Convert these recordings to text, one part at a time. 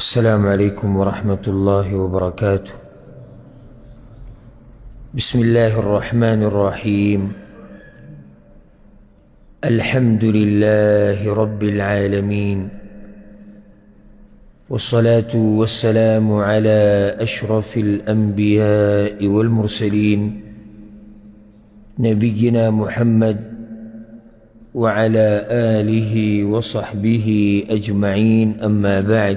السلام عليكم ورحمة الله وبركاته. بسم الله الرحمن الرحيم. الحمد لله رب العالمين، والصلاة والسلام على أشرف الأنبياء والمرسلين نبينا محمد وعلى آله وصحبه أجمعين. أما بعد،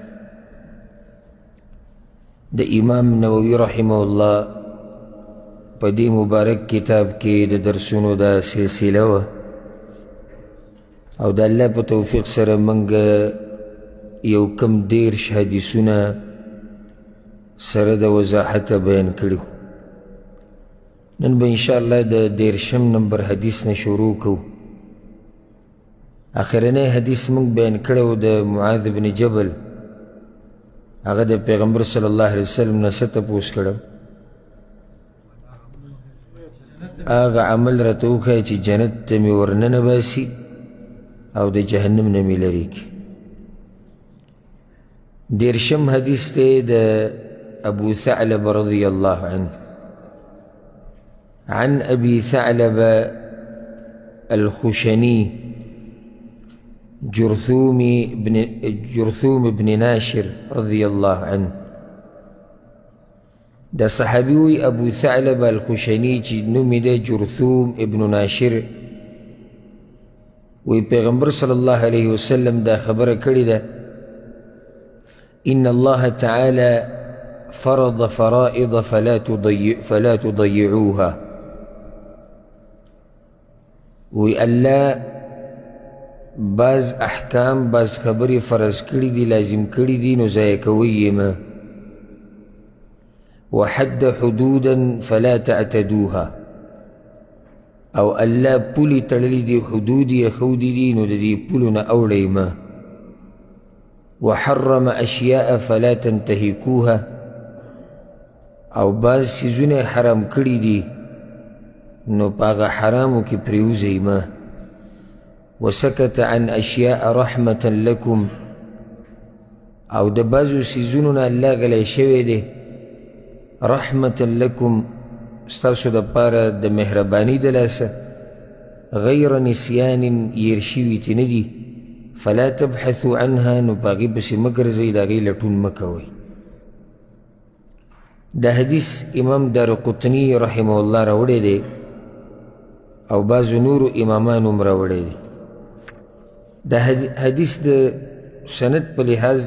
د امام نووي رحمه الله په دې مبارک کتاب کې د درسونو دا سلسله وه، او د الله په توفیق سره موږ یو کم 13 حدیثونه سره د وضاحت بیان کړي. نن به انشاءالله د 13 نمبر حدیث نه شروع کوو. آخرنی حدیث موږ بیان کړی د معاذ بن جبل. هغه د پیغمبر صلی الله علیه وسلم نه څه تپوس کړی، هغه عمل راته وښیه چې جنت ته مې ورننه باسي او د جهنم نه مې لرې کړي. 13 حدیث دی د ابو ثعلب رضی الله عنه. عن ابي ثعلب الخشني جرثوم بن ناشر رضي الله عنه. دا صحابي ابو ثعلب الخشني چې نوم یې دی جرثوم ابن ناشر. وی پیغمبر صلی الله علیه وسلم دا خبره کړې ده: ان الله تعالى فرض فرائض فلا تضيعوها. وی الله بعض احکام بعض خبری فرض کړي دي، لازم کړي دي، نو ضایع کوئ یې مه. وحد حدودا فلا تعتدوها. او الله پولې تړلي دي، حدود یې ښودي دي، نو د دې پولو نه اوړئ مه. وحرم اشیاء فلا تنتهکوها. او بعض څیزونه حرام کړي دي، نو په هغه حرامو کې پرېوځئ مه. وسكت عن اشياء رحمة لكم. او د بعضو څیزونو نه الله غلی شوی دی رحمة لكم، ستاسو دپاره د مهرباني د لاسه. غیر نسیان هیر شوي ترې نه دي. فلا تبحثوا عنها، نو په هغې پسې مه ګرځئ، د هغې لټون مه کوئ. دا حدیث امام دارقطني رحمه الله راوړی دی، او بعضو نورو امامانو هم راوړی دی. دا حدیث د سند په لحاظ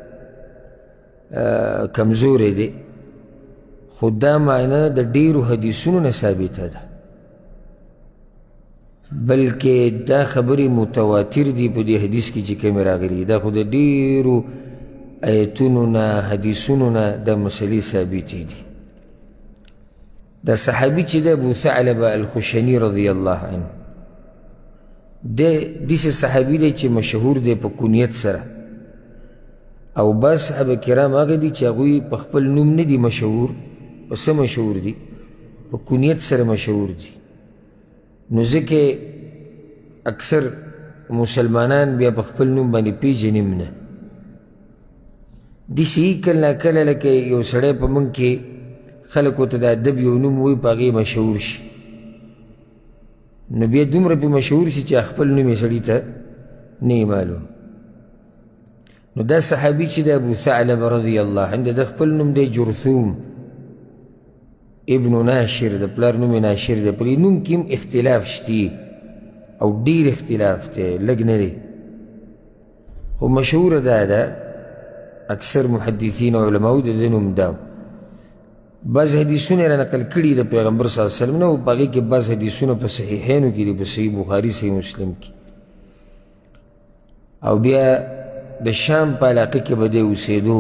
کمزوری دی، خو دا معنی د ډیرو حدیثونو نه ثابته ده، بلکې دا خبرې متواتر دي په دې حدیث کې چې کومې راغلي. دا خو د ډیرو ایتونو نه حدیثونو نه دا مسلې ثابتې دي. دا صحابي چې د ابو ثعلب الخشني رضی الله عنه، داسې صحابي دی چې مشهور دی په کنیت سره. او بعض صحابه کرام هغه دي چې هغوی په خپل نوم نه دي مشهور، په څه مشهور دي؟ په کنیت سره مشهور دي. نو ځکه اکثر مسلمانان بیا په خپل نوم باندې پیژني هم نه. داسې کله ناکله لکه یو سړی په موږ کې خلک ورته د ادب یو نوم وایي، په هغې مشهور شي، نو بیا دومره پې مشهور شي چې خپل نوم یې سړي ته نه یې معلوم. نو دا صحابي چې د ابو ثعلب رضی الله عنه، د خپل نوم دی جرثوم ابن ناشر، د پلار نوم یې ناشر دی. په دې نوم کې هم اختلاف شتي، او ډېر اختلاف دی، لږ نه دی. خو مشهوره دا ده، اکثر محدثین او علماو د ده نوم دا. بعض حدیثونه را نقل کړي د پیغمبر صلی الله علیه وسلم نه، او په هغې کې بعض حدیثونه په صحیحینو کې دي، په صحیح بخاري، صحیح مسلم کې. او بیا د شام په علاقه کې به دی اوسېدو.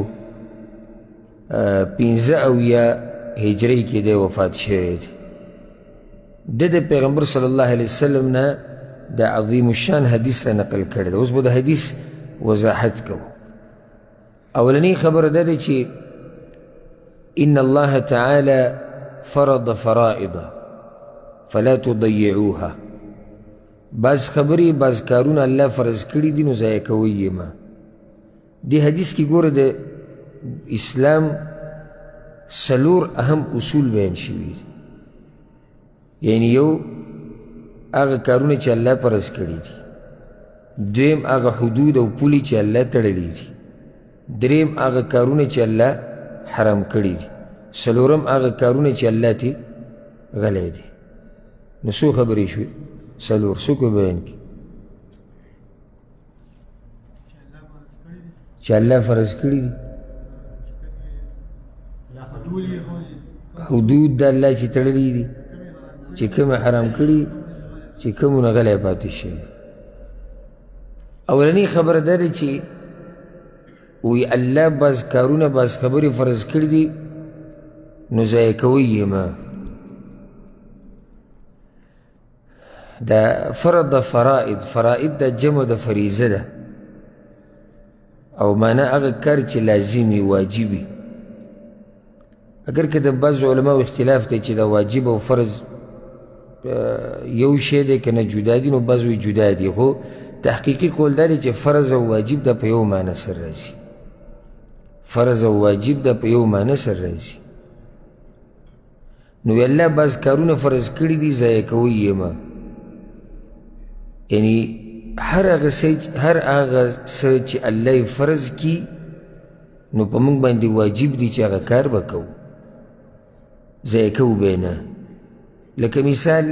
15 هجرۍ کې دی وفات شوی دی. د پیغمبر صلی الله علیه وسلم نه د عظیم الشان حدیث را نقل کړی دی. اوس به د حدیث وضاحت کوو. اولنی خبره دا دی چې ان الله تعالى فرض فرائض فلا تضيعوها. بعض خبرې بعض کارونه الله فرض کړي دي، نو ضایع کوئ یې مه. دې حدیث کې ګوره د اسلام 4 اهم اصول بیان شوي دي. یعنی یو هغه کارونه چې الله فرض کړي دي، دویم هغه حدود او پولې چې الله تړلي دي، دریم هغه کارونه چې الله حرام کړي دي، څلورم هغه کارونه چې الله ترې غلی دی. نو څو خبرې شوې؟ 4. څوک به بیان کړي چې الله فرض کړي دي؟ حدود د الله چې تړلي دي، چې کومه حرام کړي، چې کومونه غلی پاتې شوي. اولنی خبره دا ده چې وی الله بعض کارونه بعض خبرې فرض کړي دي نو ضایع کوئ یې مه. دا فرض د فرائد، فرائد دا جمع د فریضه ده او معنا هغه کار چې لازمي واجبي. اگر که د بعض علماو اختلاف دی چې دا واجب او فرض یو شی دی که نه جدا دي، نو بعض وی جدا دي، خو تحقیقي قول دا دی چې فرض او واجب دا په یو معنی سره راځي. فرض او واجب دا په یو معنی سره راځي. نو الله بعض کارونه فرض کړي دي ضایع کوئ یې مه. یعنی هر هغه څه چې الله یې فرض کي نو په موږ باندې واجب دي چې هغه کار به کوو، ضایع کوو به یې نه. لکه مثال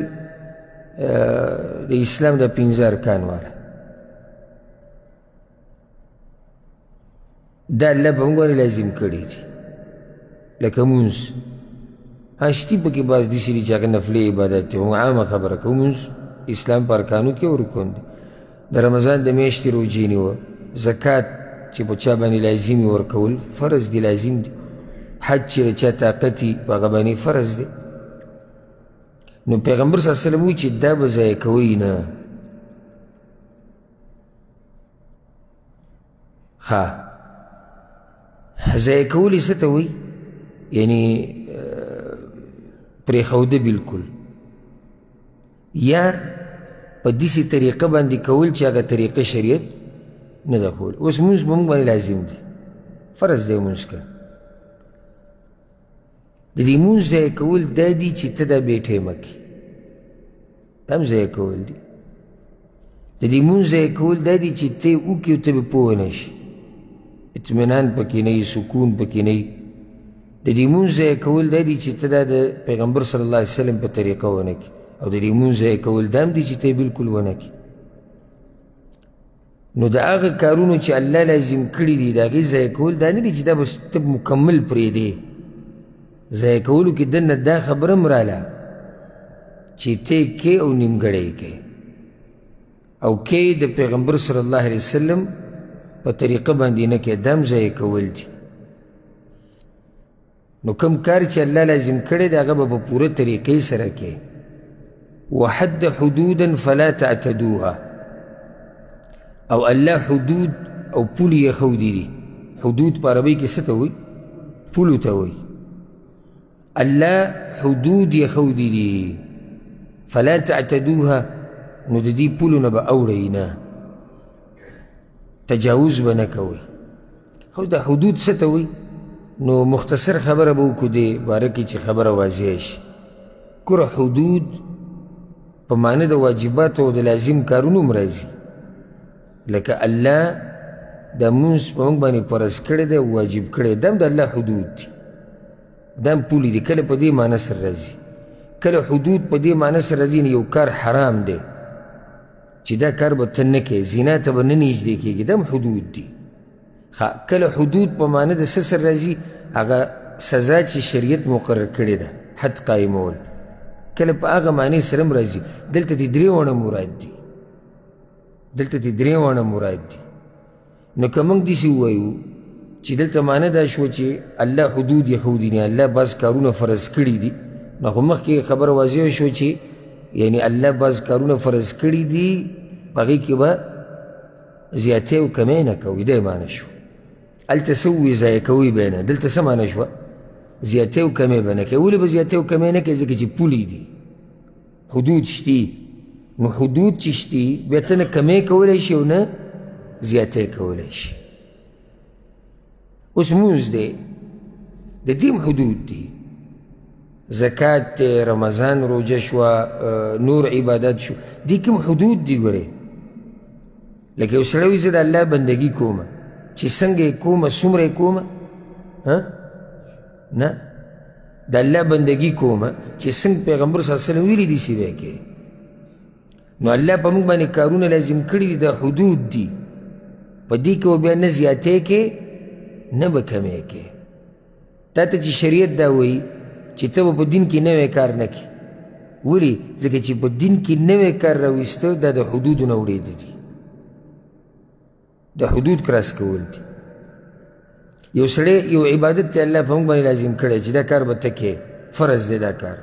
د اسلام د 15 ارکان والا، دا الله په موږ باندې لازم کړي دي. لکه مونځ، شتي پکې بعض داسې دي چې هغه نفلي عبادت دی، خو عامه خبره کوو مونځ اسلام په ارکانو کې ورکون دي. د رمضان د میاشتې روجې نیوه، زکات چې په چا باندې لازمي ورکول فرض دی، لازم دی. حج چې د چا طاقت وي په هغه باندې فرض دی. نو پیغمبر صلی الله علیه وسلم وایي چې دا به ضایع کوئ نه. ښه، ضایع کول یې څه ته وایي؟ یعنې پرېښوده بلکل، یا په داسې طریقه باندې کول چې هغه طریقه شریعت نه ده کول. اوس مونځ به موږ باندې لازم دی، فرض دی مونځ که. د دې مونځ ضایع کول دا دي چې ته دا بې ټیمه کړي، دا هم ضایع کول دي. د دې مونځ ضایع کول دا دي چې ته یې وکړې او ته به پوه نه شي، اطمینان پکې نه وي، سکون پکې نه وي. د دې مونځ ضایع کول دا دي چې ته دا د پیغمبر صلی الله علیه وسلم په طریقه ونه کړي، او د دې مونځ ضایع کول دا هم دي چې ته یې بلکل ونه کړي. نو د هغه کارونو چې الله لازم کړي دي د هغې ضایع کول دا نه دي چې دا به ته مکمل پرېږدې. ضایع کولو کې دننه دا خبره هم راله چې ته یې کې او نیمګړی یې کې، او کې د پیغمبر صلی الله علیه وسلم په طریقه باندې نه کې، دا هم ضایع کول دي. نو کوم کار چې الله لازم کړی دی هغه به په پوره طریقې سره کې. وحد حدودا فلا تعتدوها، او الله حدود او پولې یې ښودي دي. حدود په عربۍ کې څه ته وایي؟ پولو ته وایي. الله حدود یې ښودي دي، فلا تعتدوها، نو د دې پولو نه به اوړئ نه، تجاوز به نه کوئ. خو دا حدود څه ته وایي؟ نو مختصر خبره به وکړو دې باره کې چې خبره واضحه شي. ګوره حدود په معنی د واجباتو او د لازم کارونو هم راځي. لکه الله د مونځ په موږ باندې فرض کړی دی، واجب کړی، دا هم د الله حدود دي، دا هم پولې دي. کله په دې معنی سره راځي، کله حدود په دې معنی سره راځي یو کار حرام دی چې دا کار به ته نه کوې، زنا ته به نه نږدې کېږي، دا هم حدود دي. کله حدود په معنی د څه سره راځي؟ هغه سزا چې شریعت مقرر کړې ده، حد قایمول. کله په هغه معنی سره هم راځي. دلته دې درې واړه مراد دي، دلته دې درې واړه مراد دي. نو که موږ داسې ووایو چې دلته معنی دا شوه چې الله حدود یې ښودي، الله بعض کارونه فرض کړي دي، نو خو مخکې خبره واضحه شوه چې یعنی الله بعض کارونه فرض کړي دي، په هغې کې به زیاتې او کمی نه کوي، دا یې معنی شو. هلته څه ووایي؟ ضایع کوئ به یې نه. دلته څه معنی شوه؟ زیاتې او کمی به نه کوي. ولې به زیاتې او کمی نه کوي؟ ځکه چې پولې دي، حدود شتي. نو حدود چې شتي بیا ته نه کمی کولی شي او نه زیاتې کولی شي. اوس مونځ دی د دې هم حدود دي زکات دی رمضان روژه شوه نور عبادت شو دې کوم حدود دي ګورې لکه یو سړی وایي زه د الله بندګي کومه چې څنګه یې کومه څومره یې کومه نه د الله بندګي کومه چې څنګه پیغمبر صلی الله علیه وسلم ویلي داسې به یې کوې نو الله په موږ باندې کارونه لازم کړي دي دا حدود دي په دې کې بیا نه زیاتې کې نه به کمې کې تا ته چې شریعت دا وایي چې ته به په دین کې نوی کار نه کړې ولې ځکه چې په دین کې نوی کار راویسته دا د حدودو نه وړېده دي د حدود کراس کول دي یو سړی یو عبادت ته الله په موږ باندې لازم کړی چې دا کار به ته کې فرض دی دا کار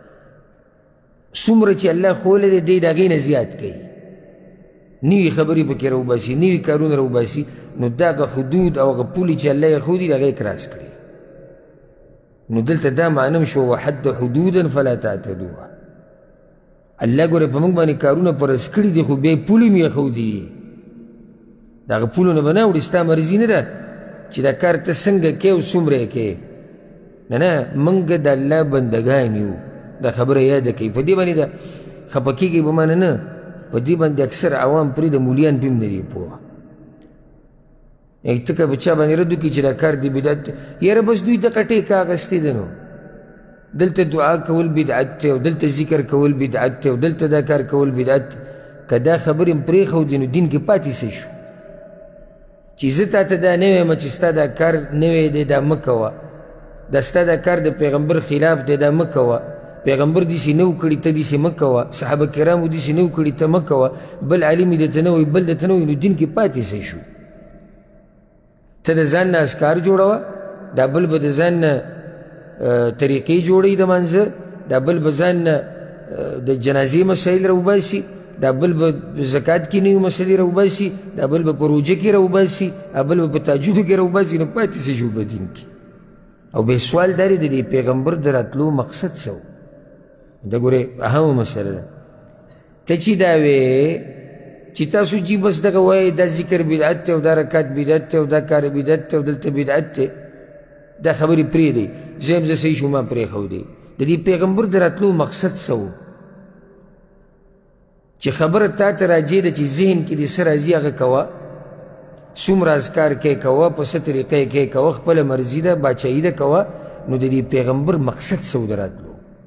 څومره چې الله ښوولی دی دی د هغې نه زیات کوي نوي خبرې پکې راوباسي نوي کارونه راوباسي نو دا هغه حدود او هغه پولې چې الله یې ښودي د هغې کراس کړي نو دلته دا معنم شو وحد حدودا فلا تعتدوها الله ګوره په موږ باندې کارونه فرض کړي دي خو بیا یې پولې مې ښودي دي د هغه پولو نه به نه وړي ستا مرضي نه ده چې دا کار ته څنګه کې او څومره یې کې نه نه موږ د الله بندګان یو دا خبره یاده کوي په دې باندې دا خفه کېږي به مانه نه په دې باندې اکثر عوام پرې د مولیان پې هم نه دي پوه ته که په چا باندې رد وکړي چې دا کار دی بدعت یاره بس دوی دغه ټیکه اخیستې ده نو دلته دعا کول بدعت دی او دلته ذکر کول بدعت دی او دلته دا کار کول بدعت دی که دا خبرې م پرېښودې نو دین کې پاتې څه شو چې زه تا ته دا نه وایم چې ستا دا کار نوی دی دا مه کوه دا ستا دا کار د پیغمبر خلاف دی دا مه کوه پیغمبر داسې نه وکړي ته داسې مه کوه صحابه کرامو داسې نه وکړي ته مه کوه بل عالم یې درته نه وایي بل درته نه وایي نو دین کې پاتې څه شو ته د ځان نه اذکار جوړوه دا بل به د ځان نه طریقې جوړوي د مانځه دا بل به ځان نه د جنازې مسایل راوباسي دا بل به زکات کې نوي مسلې راوباسي دا بل به په روژه کې راوباسي دا بل به په تهجدو کې راوباسي نو پاتې څه شو په دین کې او بې سوال دا دی د دې پیغمبر د راتلو مقصد څه و دا ګورې اهمه مسله ده ته چې دا وې چې تاسو جی بس دغه وایي دا ذکر بدعت دی او دا رکات بدعت دی او دا کار بدعت دی او دلته بدعت دی دا خبرې پرېږدئ زه هم زه صحیح شو ما پرېښودې د دې پیغمبر د راتلو مقصد څه و چې خبره تا ته راجې ده چې ذهن کې دې څه راځي هغه کوه څومره اذکار کې کوه په څه طریقې کې کوه خپله مرضي ده باچایي ده کوه نو د دې پیغمبر مقصد څه و د راتلو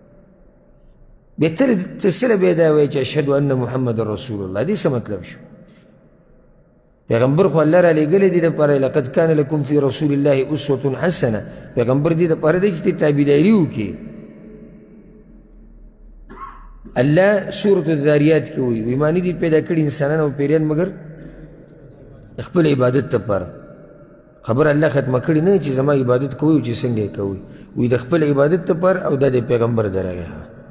بهتر ته سره بیا دا وایي چې اشهد ان محمد رسول الله دې څه مطلب شو پیغمبر خو الله رالیږلی دی دپاره لقد کان لکم فی رسول الله اسوة حسنه پیغمبر دې دپاره دی چې ته تابعداري وکړې الله سورة الذاریات کې وایي معنی دې پیدا کړي انسانان او پیریان مګر خپل عبادت دپاره خبر الله ختمه کړې نه چې زما عبادت کوئ او چې څنګه یې کوئ وایي د خپل عبادت دپاره او دا د پیغمبر درغه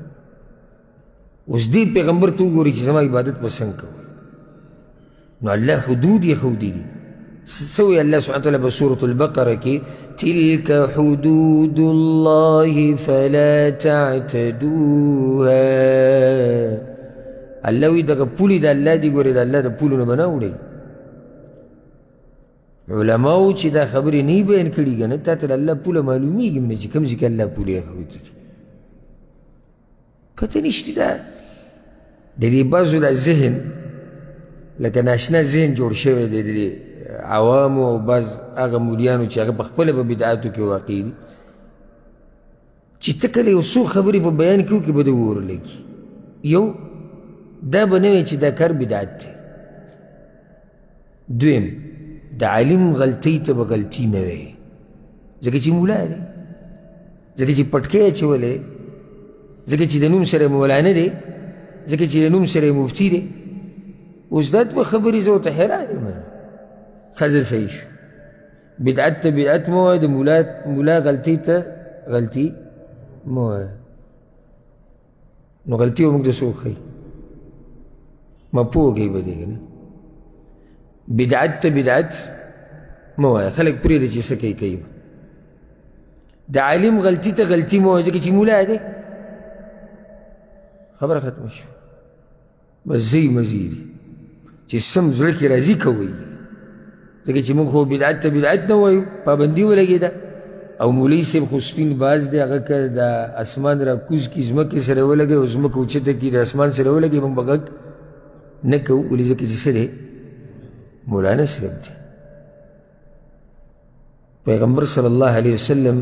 اوس دې پیغمبر ته وګوري چې زما عبادت به څنګه کوئ نو الله حدود یې ښودي دي څه وایي الله سبحانه وتعالی په سورة البقره کې تلك حدود الله فلا تعتدوها الله وایي دغه پولې د الله دي ګورې د الله د پولو نه به نه وړئ علماو چې دا خبرې نه بیان کړي که نه تا ته د الله پوله معلومیږي نه چې کوم ځای کې الله پولې ښودي دي پته نشته دا د دې بعضو دا ذهن لکه ناشنا ذهن جوړ شوی دی د عوامو او بعض هغه مولیانو چې هغه په خپله په بدعاتو کې واقع دي چې ته کله یو څو خبرې په بیان کې وکړې به د وورلګي یو دا به نه وایي چې دا کار بدعت دی دویم د عالم غلطۍ ته به غلطي نه وایي ځکه چې مولا دی ځکه چې پټکۍ اچولی ځکه چې د نوم سره مولانا دی ځکه چې د نوم سره مفتي دی اوس دا دوه خبرې زه ورته حیران یم ښځه صحیح شو بدعت ته بدعت مه وایه د مولا غلطۍ ته غلطي مه وایه نو غلطي به موږ ته څوک ښایي ما پوه کوي به دی که نه بدعت ته بدعت مه وایه خلک پرېږده چې څه کوي کوي د عالم غلطي ته غلطي مه وایه ځکه چې مولا دی خبره ختمه شو بس زی مزیدي چې سم زړه کې راځي کوئ ځکه چې موږ خو بدعت ته بدعت نه وایو پابندي ولګېده او مولوي صاحب خو سپین باز دی هغه که د اسمان را کوز کي ځمکې سره ولګوي او ځمکه اوچته کي د اسمان سره ولګوي موږ به غږ نه کوو ولې ځکه چې څه دی مولانا صاحب دی پیغمبر صلی الله علیه وسلم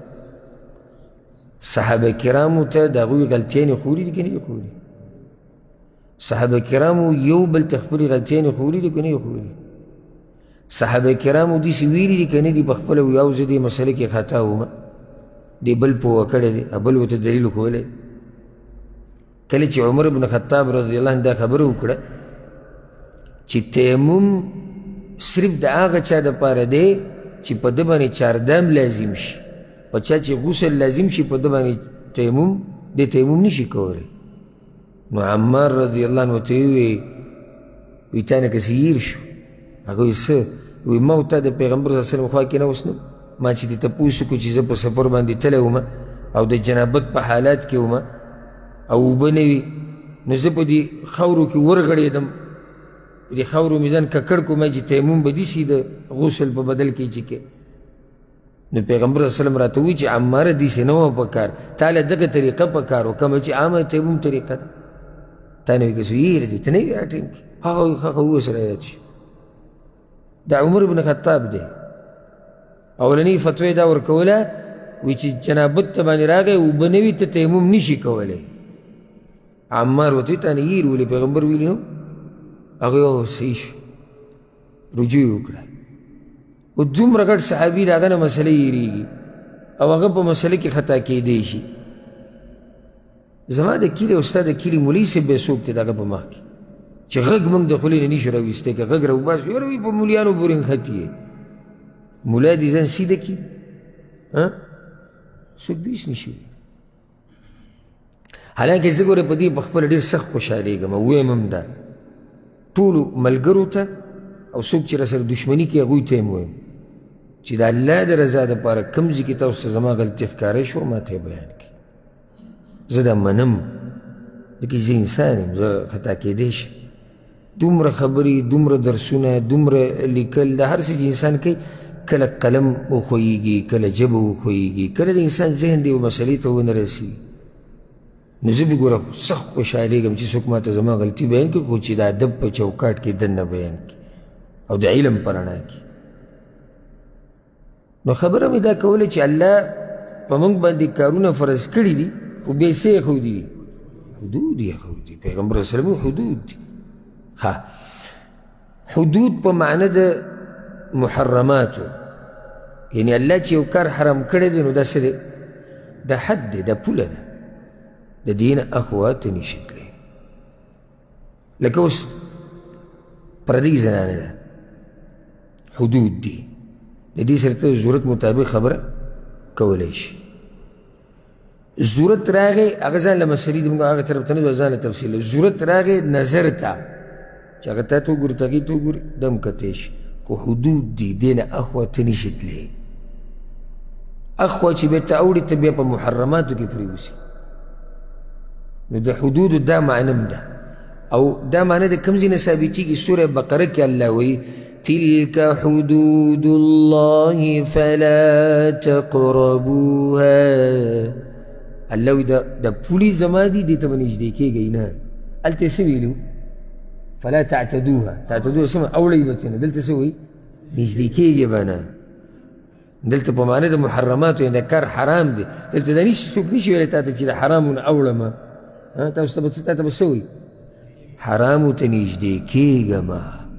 صحابه کرامو ته د هغوی غلطیانې ښودلي دي که نه دي ښودلي صحابه کرامو یو بل ته خپلې غلطیانې ښودلي دي که نه دي ښودلي صحابه کرامو داسې ویلي دي که نه دي په خپله یو زه دې مسله کې خطا ومه دې بل پوه کړی دی بل ورته دلیل ښولی کله چې عمر بن خطاب رضی الله عنه دا خبره وکړه چې تیمم صرف د هغه چا دپاره دی چې په ده باندې چاردام لازم شي په چا چې غسل لازم شي په ده باندې تیمم دی تیمم نشي کولی نو عمار رضی الله عنه ورته وی تا نه کسې هیر شو هغه وی څه وی ما تا د پیغمبر صلی الله علیه وسلم خوا کې نه اوس نه ما چې دې تپوس وکړو چې زه په سفر باندې تللی ومه او د جنابت په حالات کې ومه او اوبه نه وي نو زه په دې خاورو کې ورغړېدم په دې خاورو مې ځان ککړ کړو ما چې تیمم به داسې د غسل په بدل کې چې کې نو پیغمبر صلی الله علیه وسلم راته وایي چې عماره داسې نه وه په کار تا له دغه طریقه په کار وکړه چې عامه تیمم طریقه ده تا نه وایي که څه هیر دی ته نه وي هغه ټایم کې هغه اوس رایاد شي دا عمر بن خطاب دی اولنی فتوی دا ورکوله وی چې جنابت ته باندې راغی اوبه نه وي ته تیمم نشي کولی عمار ورته تا نه هیر ولې پیغمبر ویلي نو هغه یو صحیح شو رجوع یې وکړه او دومره ګډ صحابي د هغه نه مسله هېرېږي او هغه په مسله کې خطا کېدی شي زما د کلي او ستا د کلي مولوي صاحب به څوک دی د هغه په مخ کې چې غږ موږ د خولې نه نشو راویستی که غږ راوباسو یاره وایي په مولیانو پورې نښتي یې مولا دې ځان سیده کړي څوک به هېڅ نشي حالانکه زه ګوره په دې په خپله ډېر سخت خوشحالېږم او ویم هم دا ټولو ملګرو ته او څوک چې راسره دشمني کوي هغوی ته یې ویم چې د الله د رضا دپاره کوم ځای کې تاسو ته زما غلطي ښکاره شو ما ته یې بیان کړي زه دا منم ځکه زه انسان یم زه خطا کېدی شم دومره خبرې دومره درسونه دومره لیکل د هر څه چې انسان کوي کله قلم وښویېږي کله ژبه وښویېږي کله د انسان ذهن دی یو مسلې ته ونه رسېږي نو زه به ګوره سخت خوشحالېږم چې څوک ما ته زما غلطي بیان کړي خو چې د ادب په چوکاټ کې دننه بیان کړي او د علم په رڼا کې نو خبره مې دا کوله چې الله په موږ باندې کارونه فرض کړي دي خو بیا یې څه ایښودي دي حدود یې ایښودي پیغمبر صلی الله علیه وسلم حدود دي حدود په معنی د محرماتو یعنی الله چې یو کار حرام کړی دی نو دا څه دی دا حد دی دا پوله ده د دې نه اخوا ته نشي تللی لکه اوس پردۍ زنانه ده حدود دي د دې سره ته ضرورت مطابق خبره کولی شي ضرورت راغی هغه ځان له مسلې د موږ هغه طرف ته نه ده ځان له تفصیل ضرورت راغی نظر ته چې هغه تا ته وګوري ته هغې ته وګوري دم کتی شي خو حدود دي دې نه اخوا ته نشي تللی اخوا چې بیا ته اوړي ته بیا په محرماتو کې پرېوځي نو د حدودو دا معنم ده او دا معنی د کوم ځای نه ثابتېږي سوره بقره کې الله وایي تلك حدود الله فلا تقربوها الله وایي دا پولې زما دي دې ته به نږدې کېږئ نه هلته یې څه ویلو فلا تعتدوها تعتدوها څه اوړئ به ترې نه دلته څه وایي نږدې کېږې به نه دلته په معنی د محرماتو دا کار حرام دی دلته دا څوک نشي ویلی تا ته چې د حرامو نه اوړمه تاسو ته به څه وایي حرامو ته نږدې کېږمه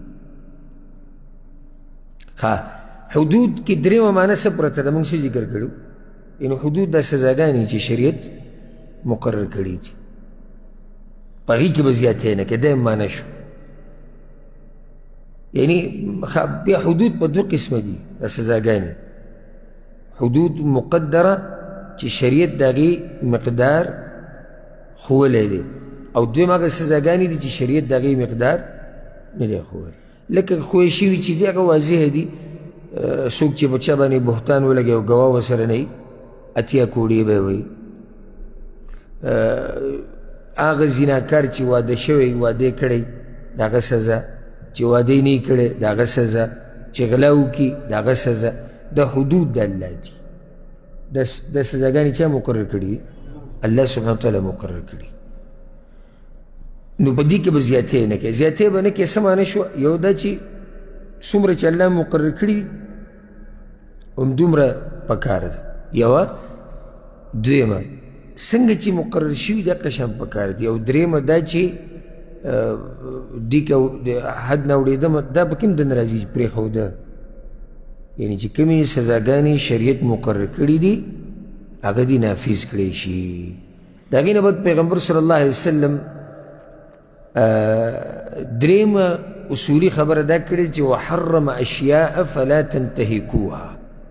حدود کې درېمه معنی څه پرته ده موږ څه ذکر کړو یعنې حدود دا سزاګانې چې شریعت مقرر کړي دي په هغې کې به زیاتی نه کوي دا یې معنی شو یعنی بیا حدود په دوه قسمه دي دا سزاګانې حدود مقدره چې شریعت د هغې مقدار ښولی دی او دویم هغه سزاګانې دي چې شریعت د هغې مقدار نه دی ښولی لکه ښوی شوي چې دي هغه واضح دي څوک چې په چا باندې بهتان ولګي او ګواه ورسره نه وي اتیا کوړې به یې وایي هغه زیناکار چې واده شوی واده کړی د هغه سزا چې واده یې نه یې کړی د هغه سزا چې غلا وکړي د هغه سزا دا حدود د الله دي دا سزاګانې چا مقرر کړي الله سبحانه وتعالی مقرر کړي نو په دې کې به زیاتې نه کوي زیاتې به نه کوي څه معنی شوه یو دا چې څومره چې الله مقرر کړي همدومره پکار ده یوه دویمه څنګه چې مقرر شوي دقه شان پکار دي او درېیمه دا چې دې که حد نه اوړېدمه دا به کوم دنده راځي چې پرېښوده یعنې چې کومې سزاګانې شریعت مقرر کړي دي هغه دې نافظ کړی شي د هغې نه بعد پیغمبر صلی الله علیه وسلم درېیمه اصولي خبره دا کړې چې وحرم اشیاء فلا تنتهکوها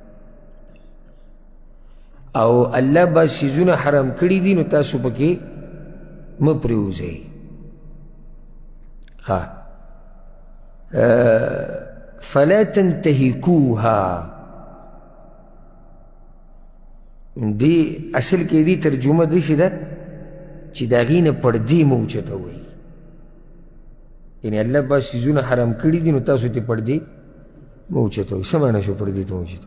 او الله با څیزونه حرام کړي دي نو تاسو پکې مه پرېوځئ فلا تنتهکوها دی اصل کې دی ترجمه داسې ده چې د هغې نه پردې مه اوچتوئ یعنې الله با څیزونه حرام کړي دي نو تاسو ترې پردې مه اوچتوئ څه معنی شو پردې ته مه اوچتوئ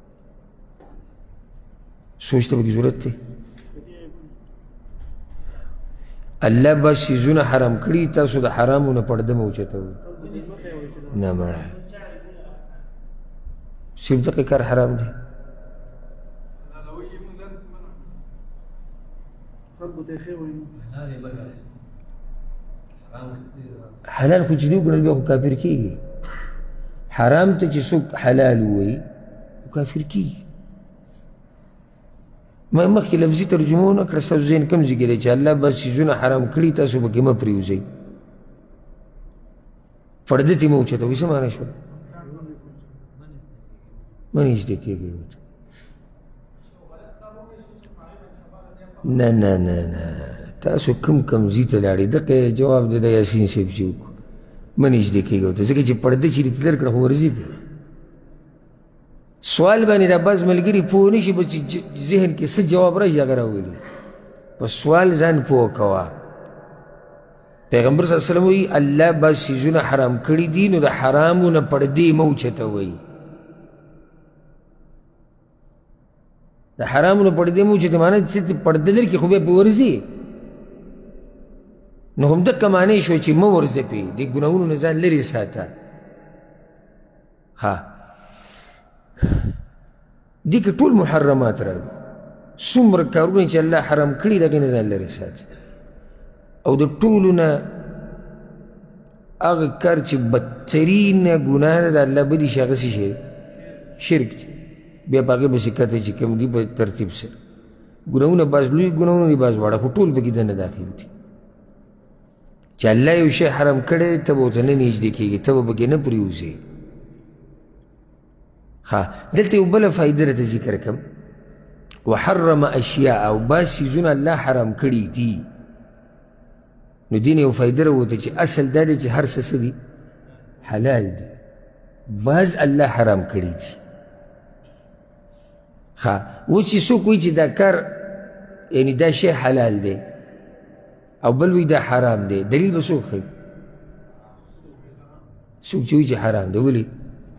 سوچ ته پکې ضرورت دی الله با څیزونه حرام کړي تاسو د حرامو نه پرده مه اوچتوئ نه مړه صرف دقیق کار حرام دی حلال خو چې دی وګڼل بیا خو کافر کېږي حرام ته چې څوک حلال ووایي کافر کېږي ما مخکې لفظي ترجمه ونه کړه ستاسو ذهن کوم ځای کې دی چې الله به څیزونه حرام کړي تاسو پکې مه پرېوځئ پرده ترې مه اوچتوئ څه معنی شوه مه نږدې کېږئ نه نه نه نه تاسو کوم ځای ته لاړئ دقه جواب دی د یاسین صاحب چې وکړو مه نږدې کېږئ ورته ځکه چې پرده چې دې لر کړه خو ورځي پرې سوال باندې دا بعض ملګري پوه نه شي به چې ذهن کې څه جواب راشي هغه راولي په سوال ځان پوه کوه پیغمبر صلی الله علیه وسلم وایي الله بعض څیزونه حرام کړي دي نو د حرامو نه پردې مه اوچتوئ د حرامو نه پردې مه اوچتوئ معنی چې پرده لري کې خو بیا پې ورځي نو همدقه معنی شوه چې مه ورځه پې د ګناهونو نه ځان لرې ساته دې کې ټول محرمات راغلي څومره کارونه چې الله حرام کړي د هغې نه ځان لرې ساتي او د ټولو نه هغه کار چې بدترینه ګناه ده د الله بدي شي هغه څه شی شرک دی بیا په هغې پسې کته چې کوم دي په ترتیب سره ګناهونه بعض لوی ګناهونه دي بعض واړه خو ټول پکې دننه داخل دي چې الله یو شی حرام کړی ته به ورته نه نږدې کېږي ته به پکې نه پرېوځې دلته یو بله فایده راته ذکر کړم وحرم اشیاء او بعض څیزونه الله حرام کړي دي نو دې نه یو فایده راوته چې اصل دا دی چې هر څه دي حلال دي بعض الله حرام کړي دي و چې څوک وایي چې دا کار یعنی دا شی حلال دی او بل وایي دا حرام دی دلیل به څوک ښیي څوک چې وایي چې حرام دی ولې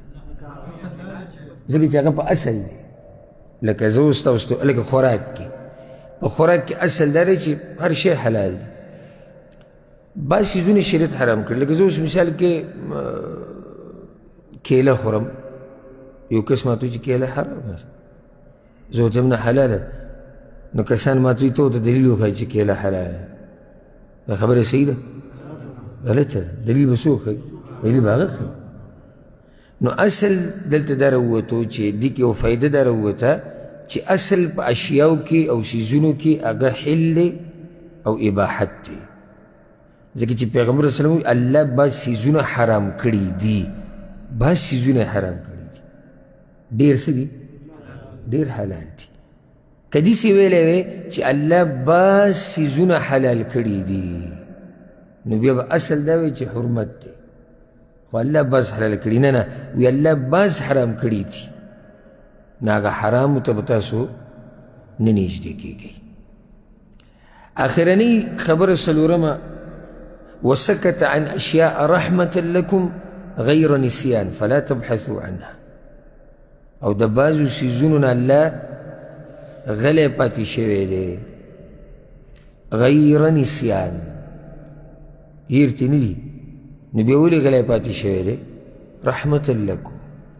ځکه چې هغه په اصل دی لکه زه اوس تاسو ته لکه خوراک کې په خوراک کې اصل دا دی چې هر شی حلال دی بعض څیزونه شریعت حرام کړي لکه زه اوس مثال کې کیله خورم یو کس ماته وایي چې کیله حرام ده زه ورته یم نه حلاله نو کسان ماته وایي ته ورته دلیل وښایي چې کیله حلاله دا خبره صحیح ده غلطه ده دلیل به څوک ښایي دلیل به هغه ښایي نو اصل دلته دا راووتو چې دې کې یو فایده دا راووته چې اصل په اشیاو کې او څیزونو کې هغه حل او اباحت دی ځکه چې پیغمبر صلی الله علیه وسلم الله بعض څیزونه حرام کړي دي بعض څیزونه حرام کړي دي ډېر څه دي ډېر حلال دي که داسې ویلی وی چې الله بعض څیزونه حلال کړي دي نو بیا به اصل دا وی چې حرمت دی خو الله بعض حلال کړي نه نه وی الله بعض حرام کړي دي نو هغه حرامو ته به تاسو نه نږدې کېږئ آخرنۍ خبره څلورمه وسکت عن اشیاء رحمة لکم غیر نسیان فلا تبحثوا عنها او د بعضو څیزونو نه الله غلی پاتې شوی دی غیر نسیان هیرتې نه دي نو بیا ولې غلی پاتې شوی دی رحمة لکم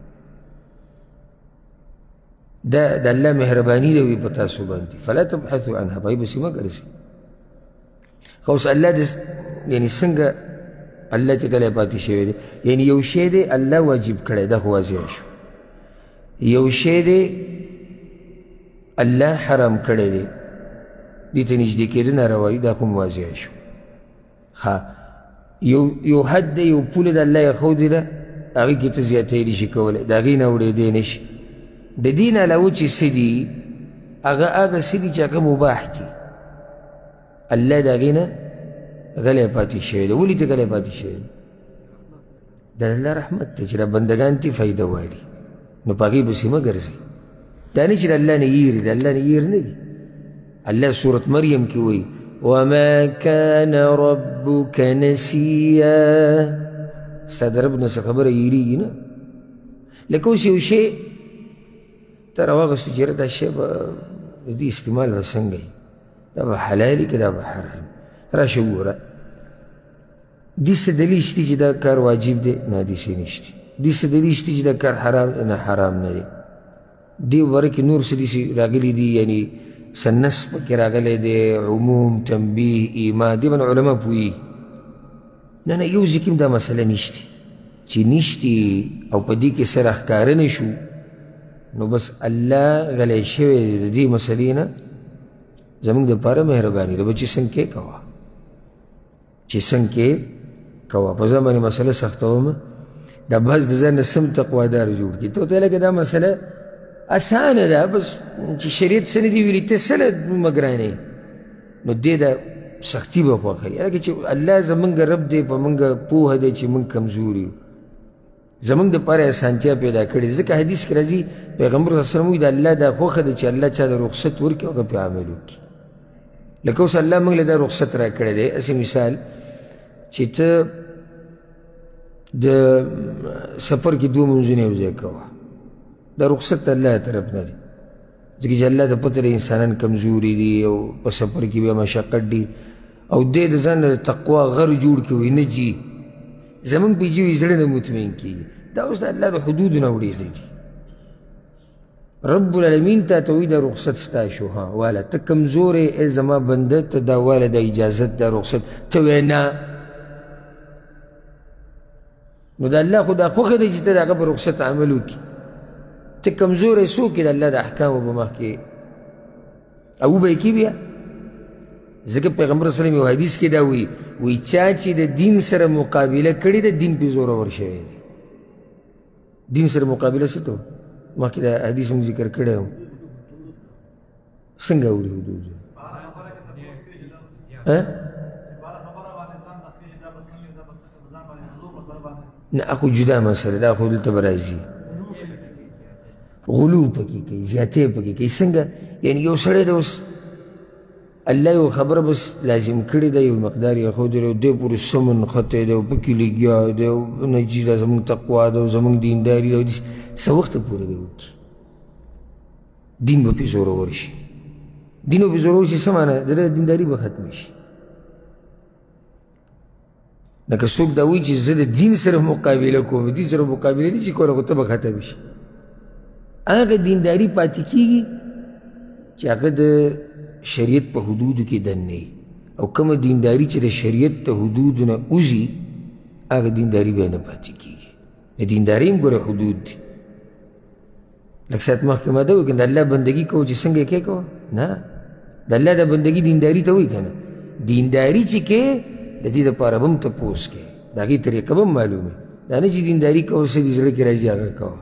دا د الله مهرباني ده وي په تاسو باندې فلا تبحثوا عنها په هغې پسې مه ګرځئ خو اوس الله یعنې څنګه الله چې غلی پاتې شوی دی یعنې یو شی دی الله واجب کړی دا خو واضح شو یو شی دی الله حرام کړی دی دې ته نږدې کېده ناروایي دا خو واضح شو ښه یو حد دی یو پوله د الله ایښودې ده هغې کې ته زیاتۍ نشي کولی د هغې نه اوړېدی نشي د دې نه علاوه چې څه دي هغه څه دي چې هغه مباح دي الله د هغې نه غلی پاتې شوی دی ولې ته غلی پاتې شوی دی د الله رحمت دی چې دا بندګان تې فایده والي نو په هغې پسې مه ګرځئ دا نه چې د الله نه یېري د الله نه یېر نه دي الله سورة مریم کې وایي وما كان ربك نسيا ستا د رب نه څه خبره یېرېږي نه لکه اوس یو شی ته راواغستو چې یاره دا شی به د دې استعمال به څنګه وي دا به حلال که دا به حرام راشه وګوره دې څه دلیل شته چې دا کار واجب دی نه داسې نشته دې څه دلیل شته چې دا کار حرام نه حرام نه دی دې باره کې نور څه داسې راغلي دي یعنې څه نص پکې راغلی دی عموم تنبیه ایما دې باندې علما پوهېږي نه نه یو ځای کې هم دا مسله نشته چې نشتي او په دې کې څه راښکاره نه شو نو بس الله غلی شوی دی د دې مسلې نه زموږ دپاره مهرباني ده به چې څنګ کې کوه چې څنګ کې کوه په ځان باندې مسله سختومه دا بعض د ځان نه سم تقوادار جوړ کړي ته ورته لکه دا مسله اسانه ده بس چې شریعت څه نه دي ویلي ته څه نه ګرانې نو دې ده سختي به خوښوي لکه چې الله زموږ رب دی په موږ پوهه دی چې موږ کمزور یو زموږ دپاره اسانتیا پیدا کړې ځکه حدیث کې راځي پیغمبر صلی الله علیه وسلم وایي د الله دا خوښه ده چې الله چا د رخصت ورکړي هغه پرې عمل وکړي لکه اوس الله موږ له دا رخصت را کړی دی هسې مثال چې ته د سفر کې دوه منځونه یو ځای کوه دا رخصت د الله طرف نه دی ځکه چې الله ته پته دی انسانان کمزوري دي او په سفر کې بیا مشقت ډېر او دې د ځان نه تقوا غر جوړ کړي وایي نه جي زمونږ په جوي زړه نه مطمئن کېږي دا اوس د الله د حدودو نه وړېدلی دي رب العالمین ته ته وایي دا رخصت ستا شو ها واله ته کمزوری ای زما بنده ته دا واله دا اجازت دا رخصت ته وایې نه نو د الله خو دا خوښه دی چې ته د هغه په رخصت عمل وکړي ته کمزوری څوک یې د الله د احکامو په مخکې او وبه یې کي بیا ځکه پیغمبر صلی الله علیه وسلم یو حدیث کې دا وایي چا چې د دین سره مقابله کړې ده دین پې زورور شوی دی دین سره مقابله څه ته مخکې دا حدیث مونږ ذکر کړی و څنګه اوري حدود نه اخو جدا مسله دا خو دلته به راځي غلو پکې کوي زیاتې پکې کوي څنګه یعنې یو سړی د اوس الله یو خبره بس لازم کړې ده یو مقدار یې ښودلی او دی پورې څه منختی دی او پکې لګیا دی او نجي ده زموږ تقوا ده او زموږ دینداري ده او څه وخته پورې به وکړي دین به پې زورور شي دین به پې زورور شي څه معنی د ده دینداري به ختمه شي لکه څوک دا وایي چې زه د دین سره مقابله کوم دین سره مقابله نه شي کولی خو ته به ختم شي هغه دینداري پاتې کېږي چې هغه د شریعت په حدودو کې دننه او کومه دینداري چې د شریعت د حدودو نه وځي هغه دینداري بیا نه پاتې کېږي د دینداري هم ګوره حدود دي لږ ساعت مخکې ما ده وایي که د الله بندګي کوو چې څنګه یې کې کوه نه د الله د بندګي دینداري ته وایي که نه دینداري چې کې د دې دپاره به هم تپوس کې د هغې طریقه به هم معلومې دا نه چې دینداري کوه څه دې زړه کې راځي هغه کوه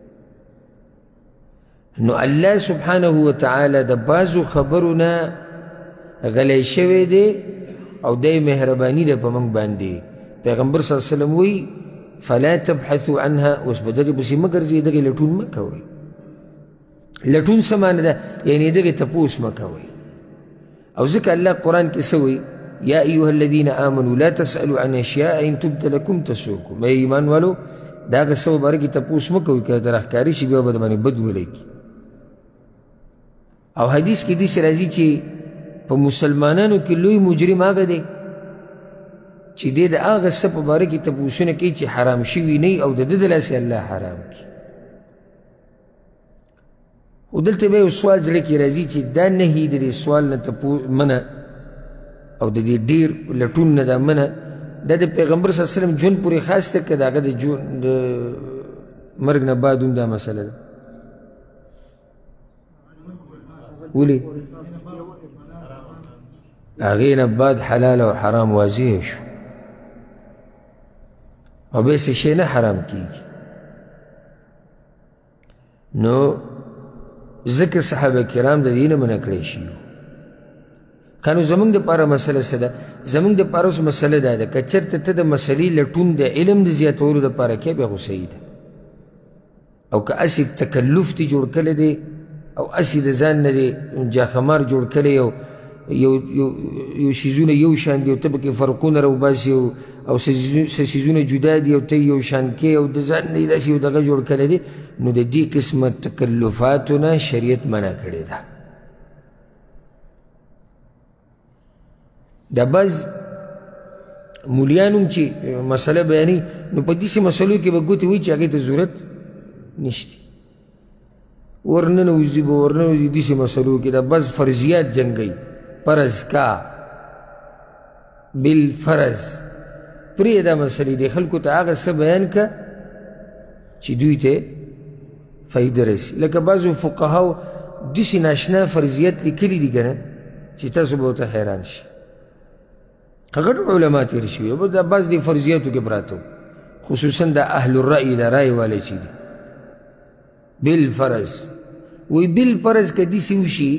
نو الله سبحانه وتعالی د بعضو خبرو نه غلی شوی دی او دی مهرباني ده په موږ باندې پیغمبر صلی الله علیه وسلم وایي فلا تبحثوا عنها اوس به دغې پسې مه ګرځئ دغې لټون مه کوئ لټون څه معنی ده یعنې دغې تپوس مه کوئ او ځکه الله قرآن کې څه وایي یا ایها الذین آمنوا لا تسألوا عن اشیاء ان تبد لکم تسؤکم. اے ایمان والو دا هغه څه په باره کې تپوس مه کوئ که در ښکاري شي بیا به د باندې بد ولګي. او حدیث کې داسې راځي چې په مسلمانانو کې لوی مجرم هغه دی چې دی د هغه څه په باره کې تپوسونه کوي چې حرام شوي نه او د ده د لاسې الله حرام کړي. خو دلته به یو سوال زړه کې راځي چې دا نهي د دې سوال نه منه او د دې ډېر لټون نه دا منه دا د پیغمبر صلی الله علیه وسلم ژوند پورې خاص ده که د هغه د مرګ نه بعد هم دا مسله ده؟ ولې هغې نه بعد حلال او حرام واضح شو او بیا څه شی نه حرام کېږي. نو ځکه صحابه کرام د دې نه منع کړی شي. که نو زموږ دپاره مسله څه ده؟ زموږ دپاره اوس مسله دا ده که چېرته ته د مسلې لټون د علم د زیاتولو دپاره کوې بیا خو صحیح ده. او که هسې تکلف دې جوړ کړی دی او هسې د ځان نه دې جاخمار جوړ کړی یو څیزونه یو شان دي او ته پکې فرقونه راوباسي او څه څیزونه جدا دي او ته یو شان کې او د ځان نه یې داسې یو دغه جوړ کړی دی نو د دې قسمه تکلفاتو نه شریعت منع کړې ده. دا بعض مولیان هم چې مسله بیانوي نو په داسې مسلو کې به ګوتې وایي چې هغې ته ضرورت نشته. ورننوځي به ورننوځي داسې مسلو کې دا بعض فرضیات جنګوي. فرض کا بالفرض پرېږده مسلې دې خلکو ته هغه څه بیان که چې دوی ته فایده رسي. لکه بعضو فقهاو داسې ناشنا فرضیات لیکلي دي که نه چې تاسو به ورته حیران شي. غټ علما تېر شوي دا بعض دې فرضیاتو کې پراته خصوصا د اهل الرأي د رای والی چې دي بالفرض وی بالفرض که داسې وشي